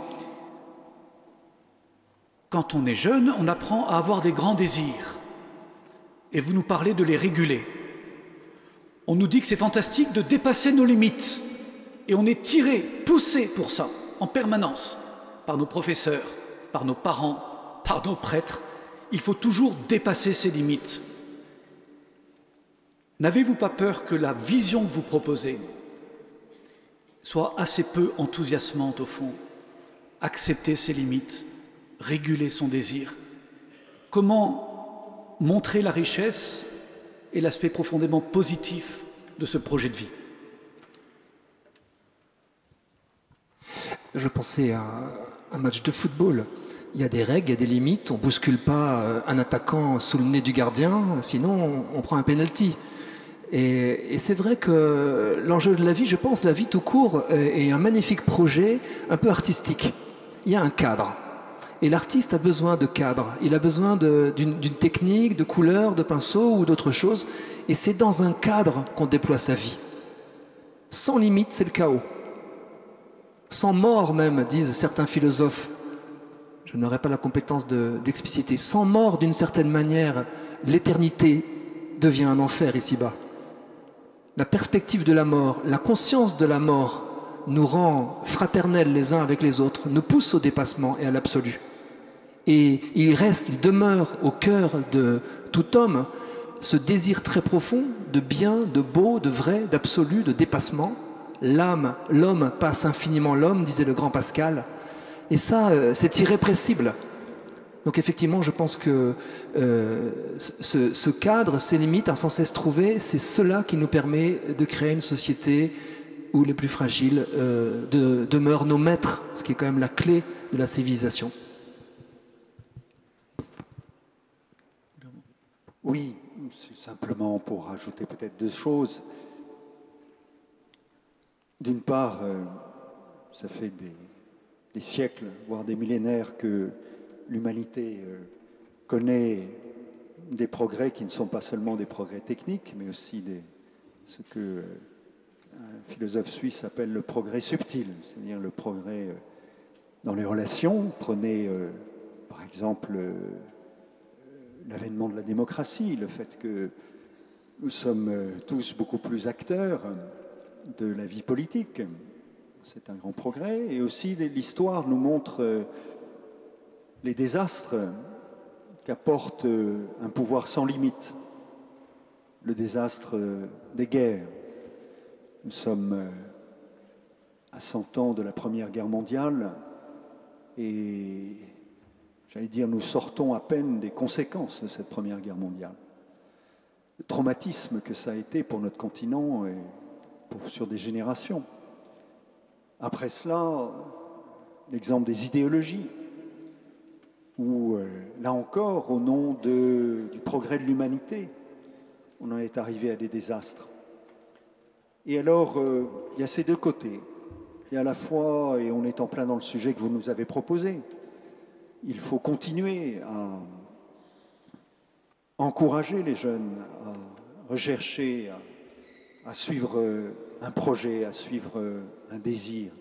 Quand on est jeune, on apprend à avoir des grands désirs. Et vous nous parlez de les réguler. On nous dit que c'est fantastique de dépasser nos limites. Et on est tiré, poussé pour ça, en permanence, par nos professeurs, par nos parents, par nos prêtres. Il faut toujours dépasser ses limites. N'avez-vous pas peur que la vision que vous proposez soit assez peu enthousiasmante au fond? Accepter ses limites, réguler son désir. Comment montrer la richesse et l'aspect profondément positif de ce projet de vie? Je pensais à un match de football. Il y a des règles, il y a des limites. On ne bouscule pas un attaquant sous le nez du gardien, sinon on prend un penalty. Et c'est vrai que l'enjeu de la vie, je pense, la vie tout court, est un magnifique projet un peu artistique. Il y a un cadre. Et l'artiste a besoin de cadre. Il a besoin d'une technique, de couleurs, de pinceaux ou d'autres choses. Et c'est dans un cadre qu'on déploie sa vie. Sans limite, c'est le chaos. Sans mort même, disent certains philosophes. Je n'aurai pas la compétence d'expliciter. Sans mort, d'une certaine manière, l'éternité devient un enfer ici-bas. La perspective de la mort, la conscience de la mort nous rend fraternels les uns avec les autres, nous pousse au dépassement et à l'absolu. Et il demeure au cœur de tout homme ce désir très profond de bien, de beau, de vrai, d'absolu, de dépassement. L'homme passe infiniment l'homme, disait le grand Pascal. Et ça, c'est irrépressible. Donc effectivement, je pense que ce cadre, ces limites à sans cesse trouvées, c'est cela qui nous permet de créer une société où les plus fragiles demeurent nos maîtres, ce qui est quand même la clé de la civilisation. Oui, c'est simplement pour rajouter peut-être deux choses. D'une part, ça fait des siècles, voire des millénaires que l'humanité connaît des progrès qui ne sont pas seulement des progrès techniques, mais aussi ce que un philosophe suisse appelle le progrès subtil, c'est-à-dire le progrès dans les relations. Prenez par exemple l'avènement de la démocratie, le fait que nous sommes tous beaucoup plus acteurs de la vie politique. C'est un grand progrès. Et aussi l'histoire nous montre les désastres qu'apporte un pouvoir sans limite, le désastre des guerres. Nous sommes à 100 ans de la Première Guerre mondiale et, j'allais dire, nous sortons à peine des conséquences de cette Première Guerre mondiale. Le traumatisme que ça a été pour notre continent et sur des générations. Après cela, l'exemple des idéologies, où, là encore, au nom du progrès de l'humanité, on en est arrivé à des désastres. Et alors, il y a ces deux côtés. Et à la fois, et on est en plein dans le sujet que vous nous avez proposé, il faut continuer à encourager les jeunes à rechercher, à suivre un projet, à suivre un désir.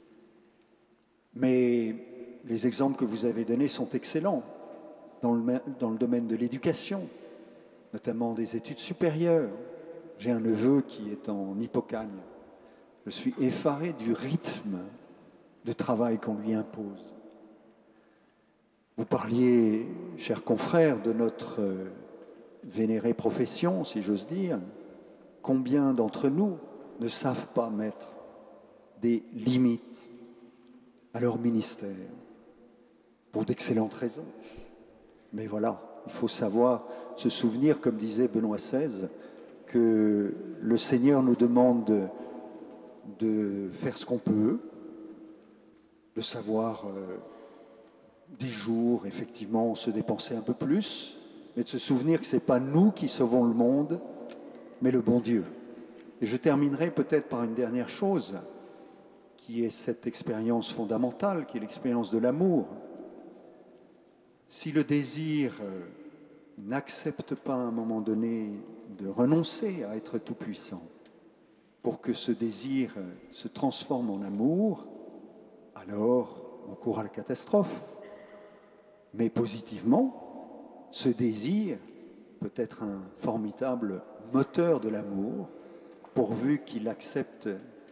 Mais les exemples que vous avez donnés sont excellents dans le domaine de l'éducation, notamment des études supérieures. J'ai un neveu qui est en Hippocagne. Je suis effaré du rythme de travail qu'on lui impose. Vous parliez, chers confrères, de notre vénérée profession, si j'ose dire. Combien d'entre nous ne savent pas mettre des limites à leur ministère, pour d'excellentes raisons. Mais voilà, il faut savoir se souvenir, comme disait Benoît XVI, que le Seigneur nous demande de faire ce qu'on peut, de savoir des jours, effectivement, se dépenser un peu plus, mais de se souvenir que ce n'est pas nous qui sauvons le monde, mais le bon Dieu. Et je terminerai peut-être par une dernière chose, qui est cette expérience fondamentale, qui est l'expérience de l'amour. Si le désir n'accepte pas à un moment donné de renoncer à être tout-puissant, pour que ce désir se transforme en amour, alors on court à la catastrophe. Mais positivement, ce désir peut être un formidable moteur de l'amour, pourvu qu'il accepte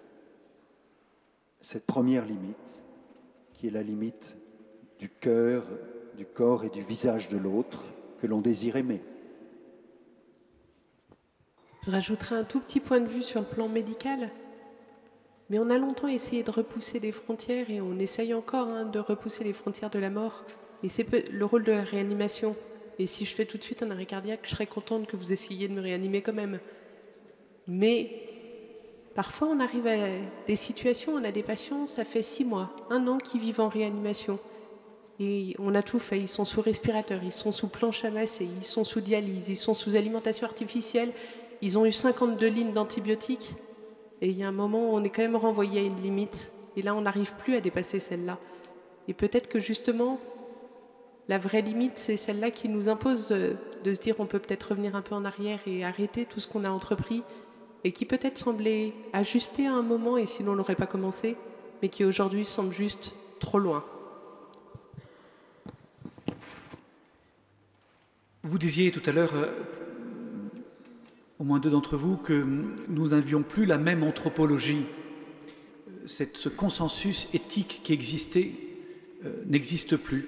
cette première limite, qui est la limite du cœur, du corps et du visage de l'autre que l'on désire aimer. Je rajouterai un tout petit point de vue sur le plan médical. Mais on a longtemps essayé de repousser les frontières et on essaye encore de repousser les frontières de la mort. Et c'est le rôle de la réanimation. Et si je fais tout de suite un arrêt cardiaque, je serais contente que vous essayiez de me réanimer quand même. Mais parfois, on arrive à des situations, on a des patients, ça fait 6 mois, 1 an qu'ils vivent en réanimation. Et on a tout fait, ils sont sous respirateur, ils sont sous planche à masser, ils sont sous dialyse, ils sont sous alimentation artificielle, ils ont eu 52 lignes d'antibiotiques. Et il y a un moment où on est quand même renvoyé à une limite. Et là, on n'arrive plus à dépasser celle-là. Et peut-être que justement, la vraie limite, c'est celle-là qui nous impose de se dire on peut peut-être revenir un peu en arrière et arrêter tout ce qu'on a entrepris et qui peut-être semblait ajusté à un moment et sinon on n'aurait pas commencé, mais qui aujourd'hui semble juste trop loin. Vous disiez tout à l'heure, au moins 2 d'entre vous, que nous n'avions plus la même anthropologie. Ce consensus éthique qui existait n'existe plus.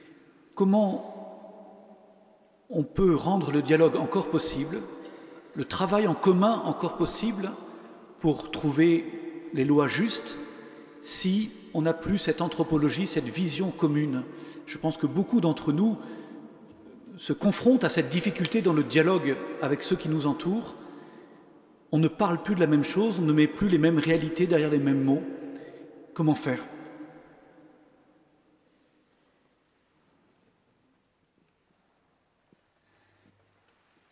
Comment on peut rendre le dialogue encore possible, le travail en commun encore possible pour trouver les lois justes si on n'a plus cette anthropologie, cette vision commune? Je pense que beaucoup d'entre nous se confrontent à cette difficulté dans le dialogue avec ceux qui nous entourent. On ne parle plus de la même chose, on ne met plus les mêmes réalités derrière les mêmes mots. Comment faire ?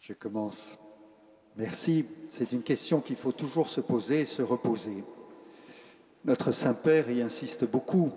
Je commence. Merci. C'est une question qu'il faut toujours se poser et se reposer. Notre Saint-Père y insiste beaucoup,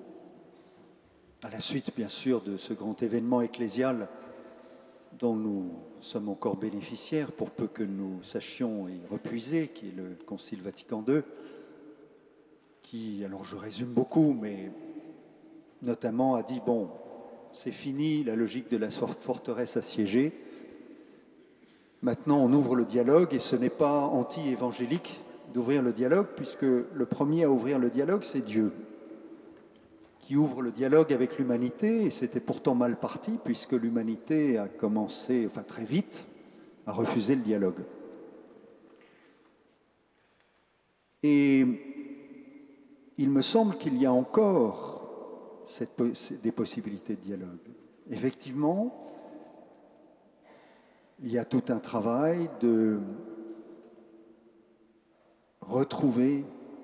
à la suite, bien sûr, de ce grand événement ecclésial dont nous sommes encore bénéficiaires, pour peu que nous sachions y repuiser, qui est le Concile Vatican II, qui, alors je résume beaucoup, mais notamment a dit, bon, c'est fini la logique de la forteresse assiégée, maintenant on ouvre le dialogue, et ce n'est pas anti-évangélique d'ouvrir le dialogue, puisque le premier à ouvrir le dialogue, c'est Dieu, qui ouvre le dialogue avec l'humanité, et c'était pourtant mal parti, puisque l'humanité a commencé, enfin très vite, à refuser le dialogue. Et il me semble qu'il y a encore des possibilités de dialogue. Effectivement, il y a tout un travail de retrouver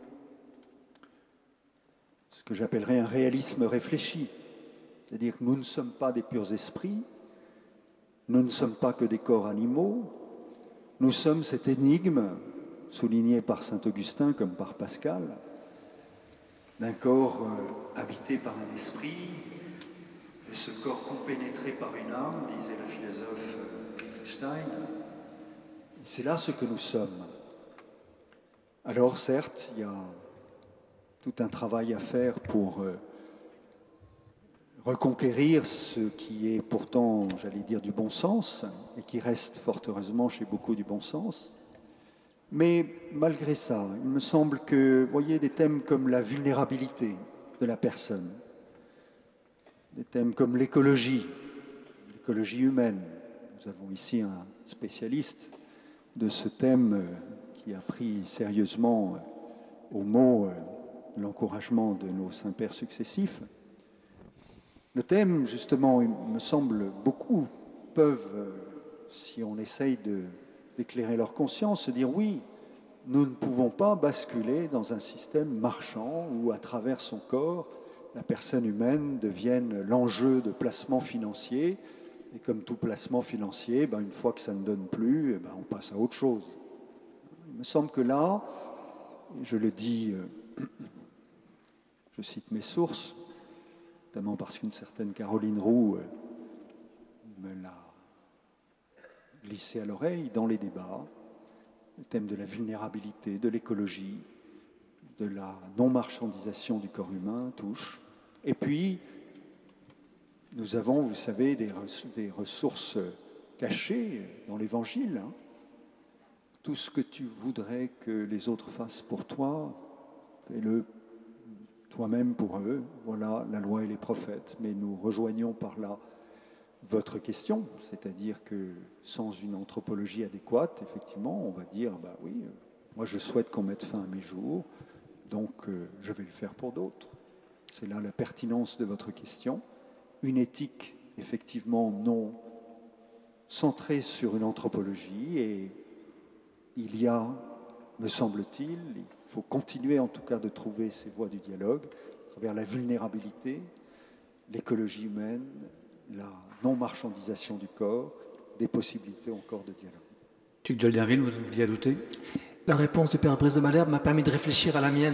ce que j'appellerais un réalisme réfléchi. C'est-à-dire que nous ne sommes pas des purs esprits, nous ne sommes pas que des corps animaux, nous sommes cette énigme, soulignée par saint Augustin comme par Pascal, d'un corps habité par un esprit, de ce corps compénétré par une âme, disait le philosophe Wittgenstein. C'est là ce que nous sommes. Alors certes, il y a tout un travail à faire pour reconquérir ce qui est pourtant, j'allais dire, du bon sens, et qui reste fort heureusement chez beaucoup du bon sens. Mais malgré ça, il me semble que, vous voyez, des thèmes comme la vulnérabilité de la personne, des thèmes comme l'écologie humaine. Nous avons ici un spécialiste de ce thème qui a pris sérieusement au mot l'encouragement de nos saints-pères successifs. Le thème, justement, il me semble, beaucoup peuvent, si on essaye d'éclairer leur conscience, se dire oui, nous ne pouvons pas basculer dans un système marchand où, à travers son corps, la personne humaine devienne l'enjeu de placement financier. Et comme tout placement financier, une fois que ça ne donne plus, on passe à autre chose. Il me semble que là, je le dis, je cite mes sources, notamment parce qu'une certaine Caroline Roux me l'a glissé à l'oreille dans les débats, le thème de la vulnérabilité, de l'écologie, de la non-marchandisation du corps humain touche. Et puis, nous avons, vous savez, des ressources cachées dans l'Évangile. Tout ce que tu voudrais que les autres fassent pour toi, fais-le toi-même pour eux. Voilà la loi et les prophètes. Mais nous rejoignons par là votre question, c'est-à-dire que sans une anthropologie adéquate, effectivement, on va dire, oui, moi je souhaite qu'on mette fin à mes jours, donc je vais le faire pour d'autres. C'est là la pertinence de votre question. Une éthique, effectivement, non centrée sur une anthropologie, et il y a, me semble-t-il, il faut continuer en tout cas de trouver ces voies du dialogue, à travers la vulnérabilité, l'écologie humaine, la non-marchandisation du corps, des possibilités encore de dialogue. Duc de Lderville, vous vouliez ajouter ? La réponse du Père Brice de Malherbe m'a permis de réfléchir à la mienne,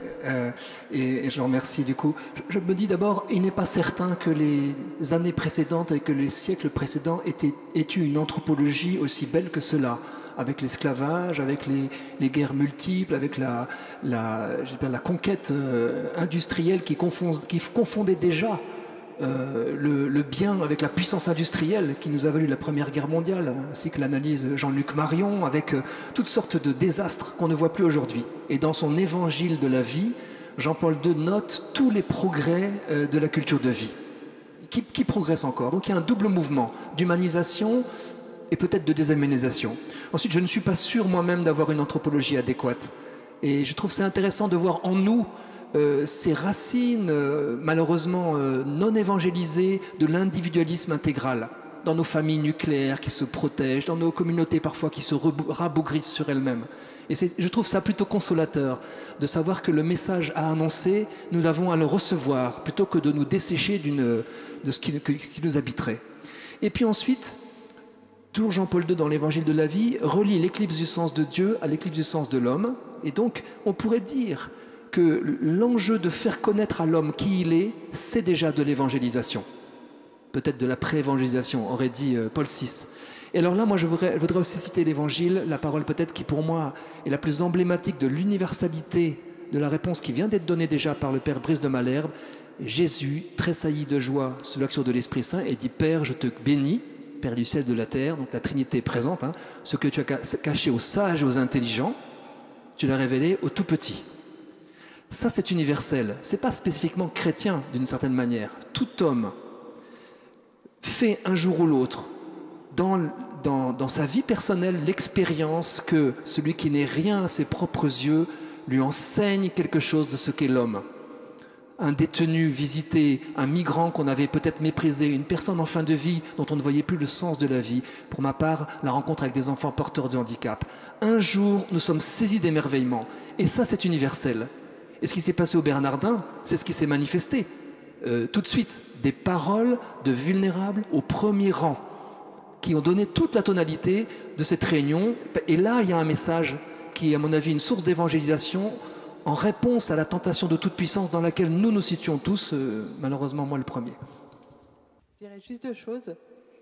et je remercie du coup. Je me dis d'abord, il n'est pas certain que les années précédentes et que les siècles précédents aient eu une anthropologie aussi belle que cela, avec l'esclavage, avec les guerres multiples, avec la conquête industrielle qui confondait déjà le bien avec la puissance industrielle qui nous a valu la Première Guerre mondiale, ainsi que l'analyse Jean-Luc Marion, avec toutes sortes de désastres qu'on ne voit plus aujourd'hui. Et dans son évangile de la vie, Jean-Paul II note tous les progrès de la culture de vie, qui progressent encore. Donc il y a un double mouvement d'humanisation et peut-être de déshumanisation. Ensuite, je ne suis pas sûr moi-même d'avoir une anthropologie adéquate. Et je trouve ça intéressant de voir en nous ces racines, malheureusement non évangélisées, de l'individualisme intégral, dans nos familles nucléaires qui se protègent, dans nos communautés parfois qui se rabougrissent sur elles-mêmes. Et je trouve ça plutôt consolateur de savoir que le message à annoncer, nous avons à le recevoir, plutôt que de nous dessécher de ce qui nous habiterait. Et puis ensuite, Toujours Jean-Paul II dans l'Évangile de la vie relie l'éclipse du sens de Dieu à l'éclipse du sens de l'homme. Et donc, on pourrait dire que l'enjeu de faire connaître à l'homme qui il est, c'est déjà de l'évangélisation. Peut-être de la pré-évangélisation, aurait dit Paul VI. Et alors là, moi, je voudrais aussi citer l'Évangile, la parole peut-être qui, pour moi, est la plus emblématique de l'universalité de la réponse qui vient d'être donnée déjà par le Père Brice de Malherbe. Jésus tressaillit de joie sous l'action de l'Esprit Saint et dit « Père, je te bénis, Père du ciel et de la terre », donc la Trinité est présente, hein, ce que tu as caché aux sages et aux intelligents, tu l'as révélé aux tout petits. Ça, c'est universel. Ce n'est pas spécifiquement chrétien, d'une certaine manière. Tout homme fait un jour ou l'autre, dans sa vie personnelle, l'expérience que celui qui n'est rien à ses propres yeux lui enseigne quelque chose de ce qu'est l'homme. Un détenu visité, un migrant qu'on avait peut-être méprisé, une personne en fin de vie dont on ne voyait plus le sens de la vie. Pour ma part, la rencontre avec des enfants porteurs de handicap. Un jour, nous sommes saisis d'émerveillement. Et ça, c'est universel. Et ce qui s'est passé au Bernardin, c'est ce qui s'est manifesté. Tout de suite, des paroles de vulnérables au premier rang qui ont donné toute la tonalité de cette réunion. Et là, il y a un message qui est, à mon avis, une source d'évangélisation en réponse à la tentation de toute puissance dans laquelle nous nous situons tous, malheureusement moi le premier. Je dirais juste deux choses.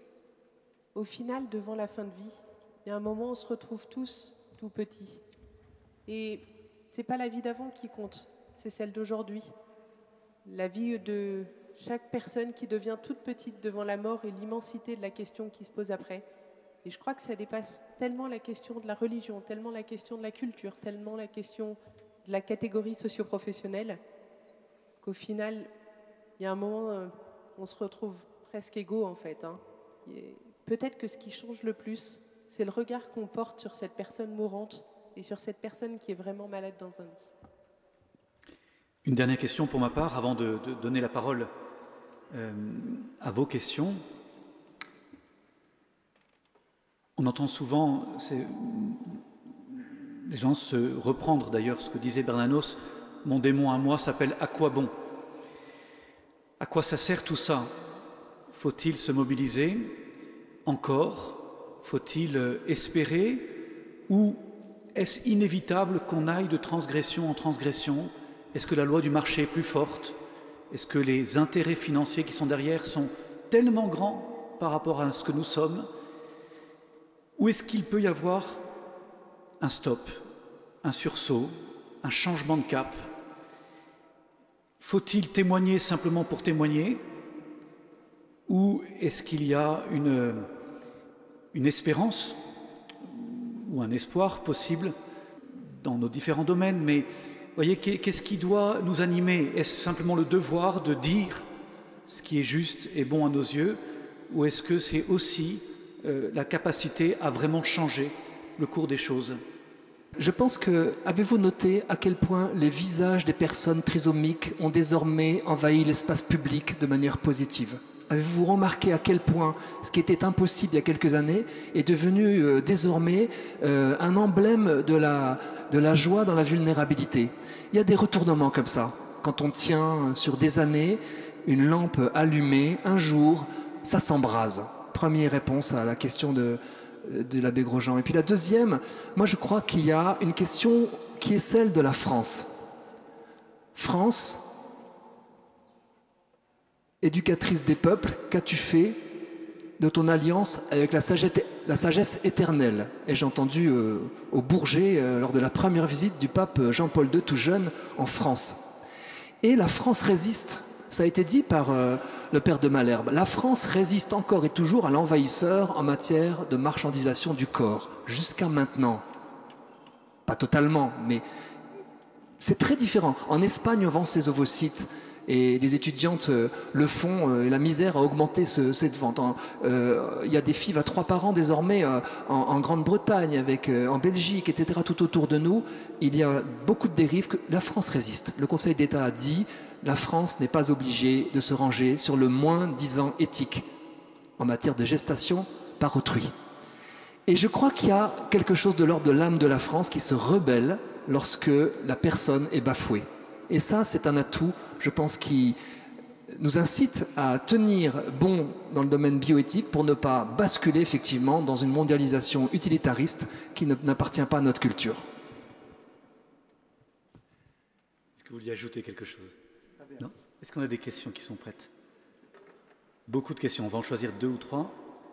Au final, devant la fin de vie, il y a un moment où on se retrouve tous tout petits. Et c'est pas la vie d'avant qui compte, c'est celle d'aujourd'hui. La vie de chaque personne qui devient toute petite devant la mort et l'immensité de la question qui se pose après. Et je crois que ça dépasse tellement la question de la religion, tellement la question de la culture, tellement la question de la catégorie socio-professionnelle, qu'au final, il y a un moment où on se retrouve presque égaux en fait. Hein. Peut-être que ce qui change le plus, c'est le regard qu'on porte sur cette personne mourante et sur cette personne qui est vraiment malade dans un lit. Une dernière question pour ma part, avant de donner la parole à vos questions. On entend souvent les gens se reprendre d'ailleurs ce que disait Bernanos, « Mon démon à moi s'appelle « À quoi bon ?» À quoi ça sert tout ça? Faut-il se mobiliser encore? Faut-il espérer? Ou est-ce inévitable qu'on aille de transgression en transgression? Est-ce que la loi du marché est plus forte? Est-ce que les intérêts financiers qui sont derrière sont tellement grands par rapport à ce que nous sommes? Ou est-ce qu'il peut y avoir un stop, un sursaut, un changement de cap? Faut-il témoigner simplement pour témoigner? Ou est-ce qu'il y a une espérance ou un espoir possible dans nos différents domaines? Mais voyez, qu'est-ce qui doit nous animer? Est-ce simplement le devoir de dire ce qui est juste et bon à nos yeux? Ou est-ce que c'est aussi la capacité à vraiment changer le cours des choses? Je pense que, avez-vous noté à quel point les visages des personnes trisomiques ont désormais envahi l'espace public de manière positive? Avez-vous remarqué à quel point ce qui était impossible il y a quelques années est devenu désormais un emblème de la joie dans la vulnérabilité? Il y a des retournements comme ça. Quand on tient sur des années une lampe allumée, un jour, ça s'embrase. Première réponse à la question de l'abbé Grosjean. Et puis la deuxième, moi je crois qu'il y a une question qui est celle de la France. France, éducatrice des peuples, qu'as-tu fait de ton alliance avec la sagesse éternelle? Ai-je entendu au Bourget lors de la première visite du pape Jean-Paul II tout jeune en France. Et la France résiste. Ça a été dit par le père de Malherbe. La France résiste encore et toujours à l'envahisseur en matière de marchandisation du corps, jusqu'à maintenant. Pas totalement, mais c'est très différent. En Espagne, on vend ses ovocytes et des étudiantes le font et la misère a augmenté cette vente. Il y a des FIV à 3 par an désormais en Grande-Bretagne, en Belgique, etc. Tout autour de nous, il y a beaucoup de dérives que la France résiste. Le Conseil d'État a dit la France n'est pas obligée de se ranger sur le moins-disant éthique en matière de gestation par autrui. Et je crois qu'il y a quelque chose de l'ordre de l'âme de la France qui se rebelle lorsque la personne est bafouée. Et ça, c'est un atout, je pense, qui nous incite à tenir bon dans le domaine bioéthique pour ne pas basculer effectivement dans une mondialisation utilitariste qui n'appartient pas à notre culture. Est-ce que vous vouliez ajouter quelque chose? Non? Est-ce qu'on a des questions qui sont prêtes? Beaucoup de questions. On va en choisir 2 ou 3.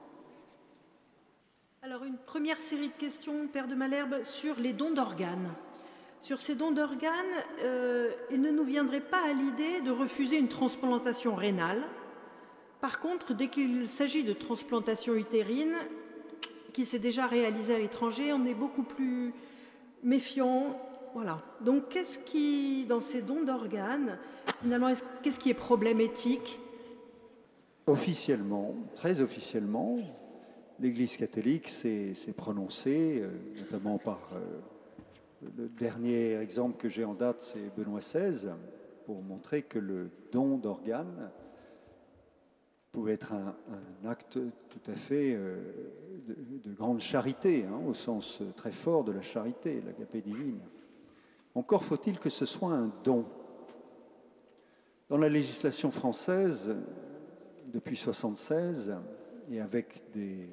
Alors, une première série de questions, Père de Malherbe, sur les dons d'organes. Sur ces dons d'organes, il ne nous viendrait pas à l'idée de refuser une transplantation rénale. Par contre, dès qu'il s'agit de transplantation utérine, qui s'est déjà réalisée à l'étranger, on est beaucoup plus méfiant. Voilà. Donc, qu'est-ce qui, dans ces dons d'organes, finalement, qu'est-ce qui est problème éthique? Officiellement, très officiellement, l'Église catholique s'est prononcée, notamment par le dernier exemple que j'ai en date, c'est Benoît XVI, pour montrer que le don d'organes pouvait être un acte tout à fait de grande charité, au sens très fort de la charité, l'agapé divine. Encore faut-il que ce soit un don. Dans la législation française, depuis 1976, et avec des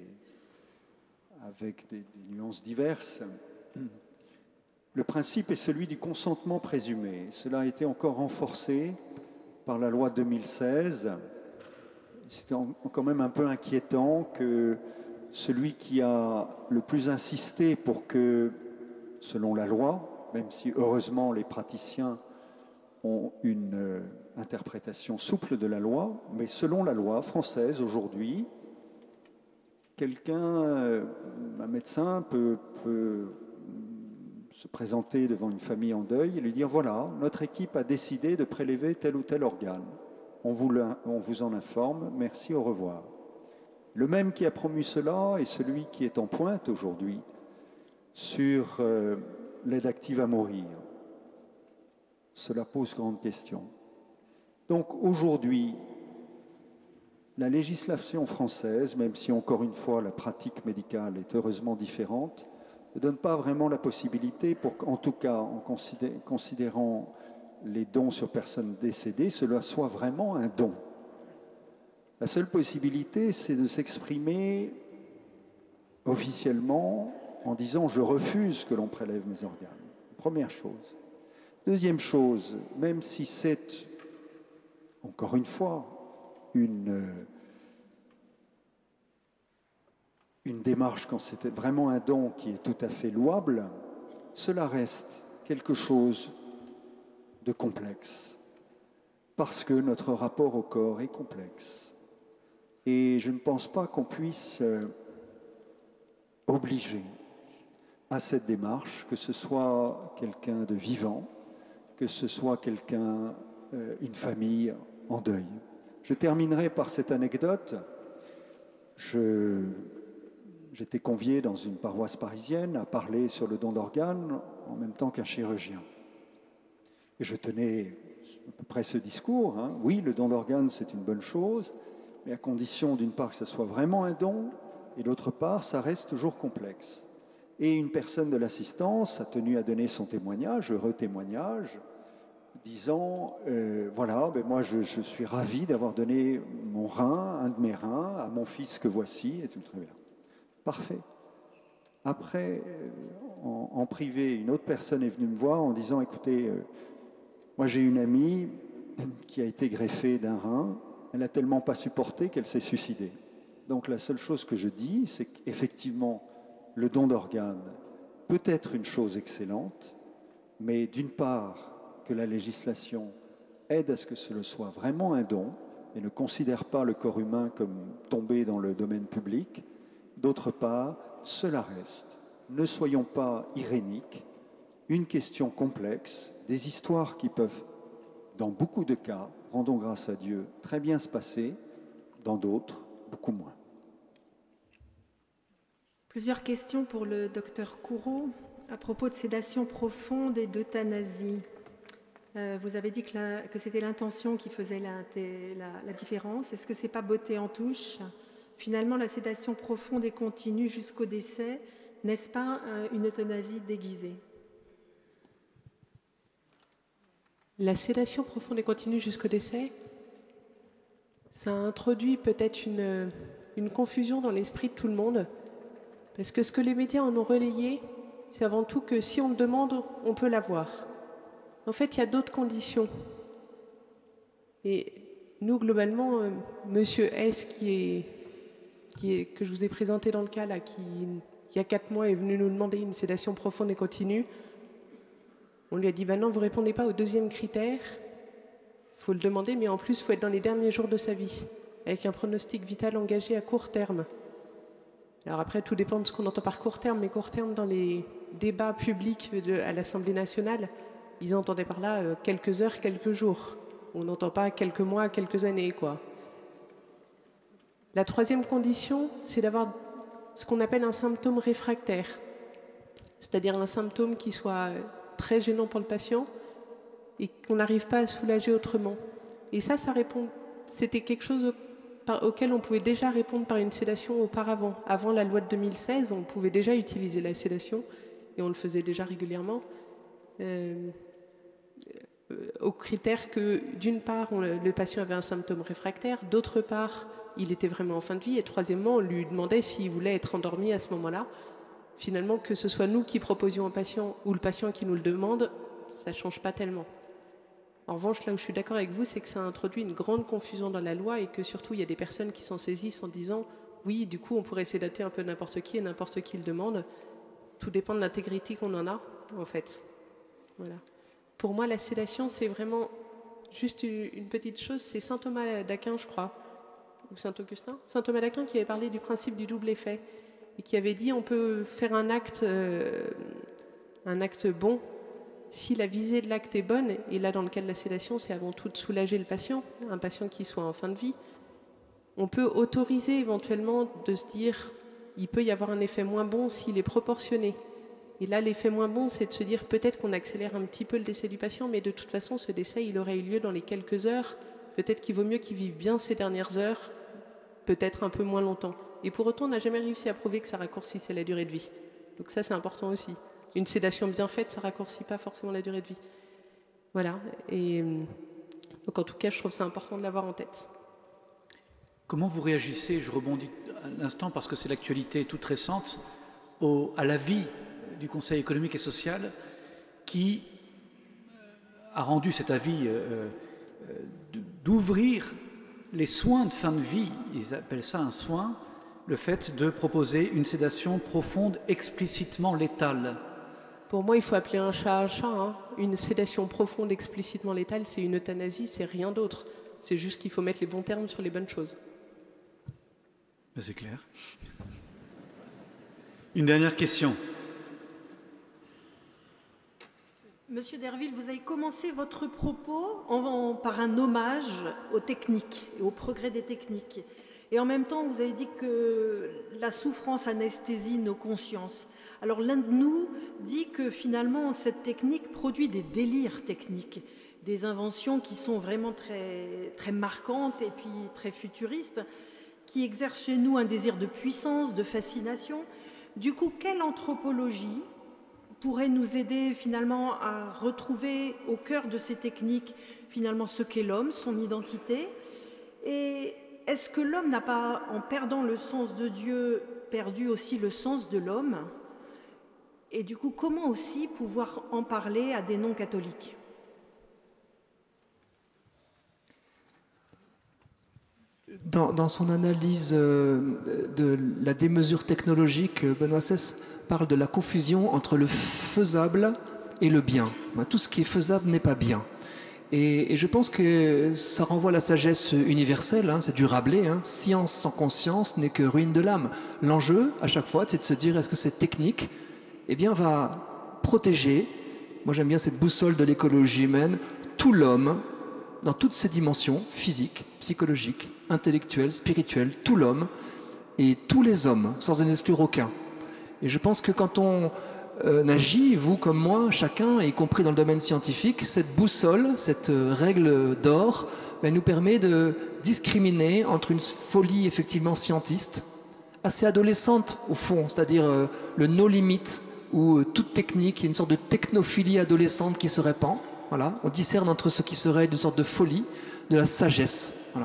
nuances diverses, le principe est celui du consentement présumé. Cela a été encore renforcé par la loi 2016. C'était quand même un peu inquiétant que celui qui a le plus insisté pour que, selon la loi, même si heureusement les praticiens ont une interprétation souple de la loi, mais selon la loi française aujourd'hui, un médecin peut se présenter devant une famille en deuil et lui dire « Voilà, notre équipe a décidé de prélever tel ou tel organe. On vous en informe, merci, au revoir. » Le même qui a promu cela est celui qui est en pointe aujourd'hui sur l'aide active à mourir. Cela pose grande question. Donc aujourd'hui, la législation française, même si encore une fois la pratique médicale est heureusement différente, ne donne pas vraiment la possibilité pour qu'en tout cas, en considérant les dons sur personnes décédées, cela soit vraiment un don. La seule possibilité, c'est de s'exprimer officiellement en disant « je refuse que l'on prélève mes organes ». Première chose. Deuxième chose, même si c'est, encore une fois, une démarche quand c'était vraiment un don qui est tout à fait louable, cela reste quelque chose de complexe, parce que notre rapport au corps est complexe. Et je ne pense pas qu'on puisse obliger à cette démarche, que ce soit quelqu'un de vivant, que ce soit quelqu'un, une famille en deuil. Je terminerai par cette anecdote. J'étais convié dans une paroisse parisienne à parler sur le don d'organes en même temps qu'un chirurgien. Et je tenais à peu près ce discours. Oui, le don d'organes, c'est une bonne chose, mais à condition d'une part que ce soit vraiment un don, et d'autre part, ça reste toujours complexe. Et une personne de l'assistance a tenu à donner son témoignage, heureux témoignage, disant voilà, moi je suis ravi d'avoir donné mon rein, un de mes reins, à mon fils que voici, et tout très bien. Parfait. Après, en privé, une autre personne est venue me voir en disant écoutez, moi j'ai une amie qui a été greffée d'un rein, elle n'a tellement pas supporté qu'elle s'est suicidée. Donc la seule chose que je dis, c'est qu'effectivement, le don d'organes peut être une chose excellente, mais d'une part, que la législation aide à ce que ce soit vraiment un don et ne considère pas le corps humain comme tombé dans le domaine public. D'autre part, cela reste, ne soyons pas iréniques, une question complexe, des histoires qui peuvent, dans beaucoup de cas, rendons grâce à Dieu, très bien se passer, dans d'autres, beaucoup moins. Plusieurs questions pour le docteur Couraud à propos de sédation profonde et d'euthanasie. Vous avez dit que c'était l'intention qui faisait la différence. Est-ce que ce n'est pas botter en touche? Finalement, la sédation profonde et continue jusqu'au décès, n'est-ce pas une euthanasie déguisée? La sédation profonde et continue jusqu'au décès, Ça introduit peut-être une confusion dans l'esprit de tout le monde, parce que ce que les médias en ont relayé, c'est avant tout que si on le demande, on peut l'avoir. En fait, il y a d'autres conditions. Et nous, globalement, Monsieur S, que je vous ai présenté dans le cas, là, qui, il y a 4 mois, est venu nous demander une sédation profonde et continue, on lui a dit, non, vous ne répondez pas au 2e critère, il faut le demander, mais en plus, il faut être dans les derniers jours de sa vie, avec un pronostic vital engagé à court terme. Alors après, tout dépend de ce qu'on entend par court terme, mais court terme, dans les débats publics à l'Assemblée nationale, ils entendaient par là quelques heures, quelques jours. On n'entend pas quelques mois, quelques années, quoi. La 3e condition, c'est d'avoir ce qu'on appelle un symptôme réfractaire, c'est-à-dire un symptôme qui soit très gênant pour le patient et qu'on n'arrive pas à soulager autrement. Et ça répond. C'était quelque chose auquel on pouvait déjà répondre par une sédation auparavant. Avant la loi de 2016, on pouvait déjà utiliser la sédation, et on le faisait déjà régulièrement, au critère que, d'une part, le patient avait un symptôme réfractaire, d'autre part, il était vraiment en fin de vie, et troisièmement, on lui demandait s'il voulait être endormi à ce moment-là. Finalement, que ce soit nous qui proposions au patient ou le patient qui nous le demande, ça ne change pas tellement. En revanche, là où je suis d'accord avec vous, c'est que ça introduit une grande confusion dans la loi et que surtout, il y a des personnes qui s'en saisissent en disant « oui, du coup, on pourrait sédater un peu n'importe qui et n'importe qui le demande ». Tout dépend de l'intégrité qu'on en a, en fait. Voilà. Pour moi, la sédation, c'est vraiment juste une petite chose. C'est saint Thomas d'Aquin, je crois, ou saint Augustin. Saint Thomas d'Aquin qui avait parlé du principe du double effet et qui avait dit on peut faire un acte bon si la visée de l'acte est bonne. Et là, dans le cas de la sédation, c'est avant tout de soulager le patient, un patient qui soit en fin de vie. On peut autoriser éventuellement de se dire il peut y avoir un effet moins bon s'il est proportionné. Et là, l'effet moins bon, c'est de se dire peut-être qu'on accélère un petit peu le décès du patient, mais de toute façon, ce décès, il aurait eu lieu dans les quelques heures. Peut-être qu'il vaut mieux qu'il vive bien ces dernières heures, peut-être un peu moins longtemps. Et pour autant, on n'a jamais réussi à prouver que ça raccourcissait la durée de vie. Donc ça, c'est important aussi. Une sédation bien faite, ça ne raccourcit pas forcément la durée de vie. Voilà. Et donc en tout cas, je trouve ça important de l'avoir en tête. Comment vous réagissez, je rebondis à l'instant parce que c'est l'actualité toute récente, à l'avis du Conseil économique et social qui a rendu cet avis d'ouvrir les soins de fin de vie, ils appellent ça un soin, le fait de proposer une sédation profonde explicitement létale. Pour moi, il faut appeler un chat. Hein. Une sédation profonde explicitement létale, c'est une euthanasie, c'est rien d'autre. C'est juste qu'il faut mettre les bons termes sur les bonnes choses. C'est clair. Une dernière question. Monsieur Derville, vous avez commencé votre propos par un hommage aux techniques et au progrès des techniques. Et en même temps, vous avez dit que la souffrance anesthésie nos consciences. Alors l'un de nous dit que finalement, cette technique produit des délires techniques, des inventions qui sont vraiment très, très marquantes et puis très futuristes, qui exercent chez nous un désir de puissance, de fascination. Du coup, quelle anthropologie pourrait nous aider finalement à retrouver au cœur de ces techniques finalement ce qu'est l'homme, son identité? Et est-ce que l'homme n'a pas, en perdant le sens de Dieu, perdu aussi le sens de l'homme? Et du coup, comment aussi pouvoir en parler à des non-catholiques? Dans son analyse de la démesure technologique, Benoît XVI parle de la confusion entre le faisable et le bien. Tout ce qui est faisable n'est pas bien. Et je pense que ça renvoie à la sagesse universelle, c'est du Rabelais, science sans conscience n'est que ruine de l'âme. L'enjeu, à chaque fois, c'est de se dire est-ce que cette technique va protéger, moi j'aime bien cette boussole de l'écologie humaine, tout l'homme, dans toutes ses dimensions, physiques, psychologiques, intellectuelles, spirituelles, tout l'homme et tous les hommes, sans en exclure aucun. Et je pense que quand on agit, vous comme moi, chacun, y compris dans le domaine scientifique, cette boussole, cette règle d'or, nous permet de discriminer entre une folie effectivement scientiste, assez adolescente au fond, c'est-à-dire le no limit, où toute technique, il y a une sorte de technophilie adolescente qui se répand. Voilà. On discerne entre ce qui serait une sorte de folie, de la sagesse. Voilà.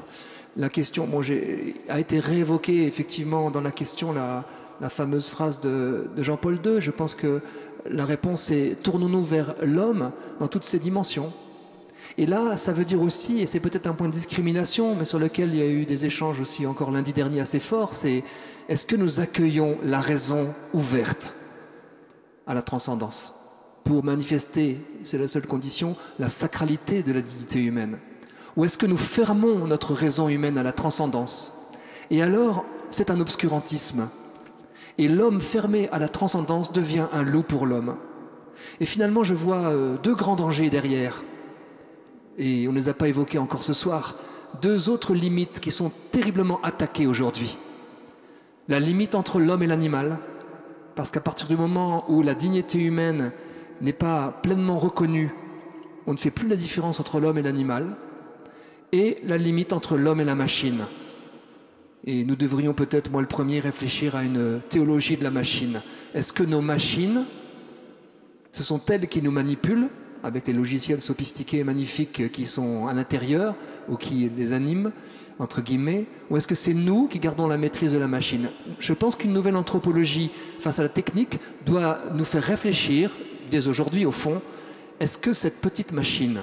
La question a été réévoquée effectivement dans la question, la fameuse phrase de Jean-Paul II. Je pense que la réponse est tournons-nous vers l'homme dans toutes ses dimensions. Et là, ça veut dire aussi, et c'est peut-être un point de discrimination, mais sur lequel il y a eu des échanges aussi encore lundi dernier assez forts, c'est est-ce que nous accueillons la raison ouverte à la transcendance pour manifester, c'est la seule condition, la sacralité de la dignité humaine? Ou est-ce que nous fermons notre raison humaine à la transcendance? Et alors, c'est un obscurantisme. Et l'homme fermé à la transcendance devient un loup pour l'homme. Et finalement, je vois deux grands dangers derrière. Et on ne les a pas évoqués encore ce soir. Deux autres limites qui sont terriblement attaquées aujourd'hui. La limite entre l'homme et l'animal, parce qu'à partir du moment où la dignité humaine n'est pas pleinement reconnue, on ne fait plus la différence entre l'homme et l'animal. Et la limite entre l'homme et la machine. Et nous devrions peut-être, moi le premier, réfléchir à une théologie de la machine. Est-ce que nos machines, ce sont elles qui nous manipulent, avec les logiciels sophistiqués et magnifiques qui sont à l'intérieur, ou qui les animent, entre guillemets, ou est-ce que c'est nous qui gardons la maîtrise de la machine? Je pense qu'une nouvelle anthropologie face à la technique doit nous faire réfléchir, dès aujourd'hui au fond, est-ce que cette petite machine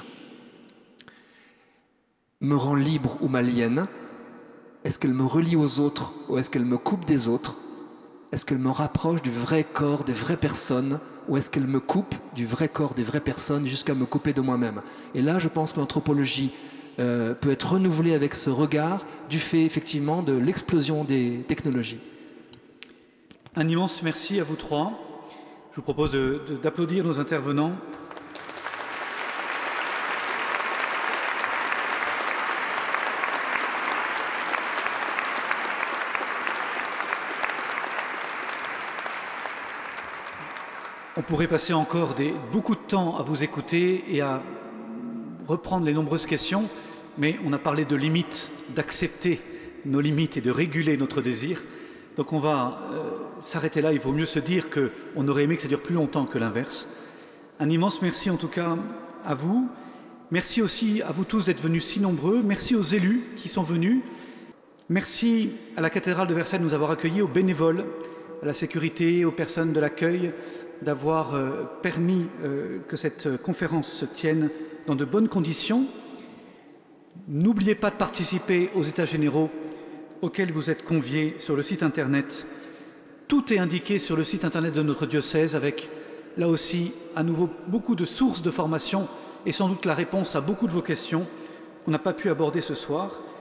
me rend libre ou malienne? Est-ce qu'elle me relie aux autres ou est-ce qu'elle me coupe des autres? Est-ce qu'elle me rapproche du vrai corps des vraies personnes ou est-ce qu'elle me coupe du vrai corps des vraies personnes jusqu'à me couper de moi-même? Et là, je pense que l'anthropologie peut être renouvelée avec ce regard du fait effectivement de l'explosion des technologies. Un immense merci à vous trois. Je vous propose d'applaudir nos intervenants. On pourrait passer encore beaucoup de temps à vous écouter et à reprendre les nombreuses questions, mais on a parlé de limites, d'accepter nos limites et de réguler notre désir. Donc on va s'arrêter là. Il vaut mieux se dire qu'on aurait aimé que ça dure plus longtemps que l'inverse. Un immense merci en tout cas à vous. Merci aussi à vous tous d'être venus si nombreux. Merci aux élus qui sont venus. Merci à la cathédrale de Versailles de nous avoir accueillis, aux bénévoles, à la sécurité, aux personnes de l'accueil, d'avoir permis que cette conférence se tienne dans de bonnes conditions. N'oubliez pas de participer aux États généraux auxquels vous êtes conviés sur le site internet. Tout est indiqué sur le site internet de notre diocèse avec, là aussi, à nouveau, beaucoup de sources de formation et sans doute la réponse à beaucoup de vos questions qu'on n'a pas pu aborder ce soir.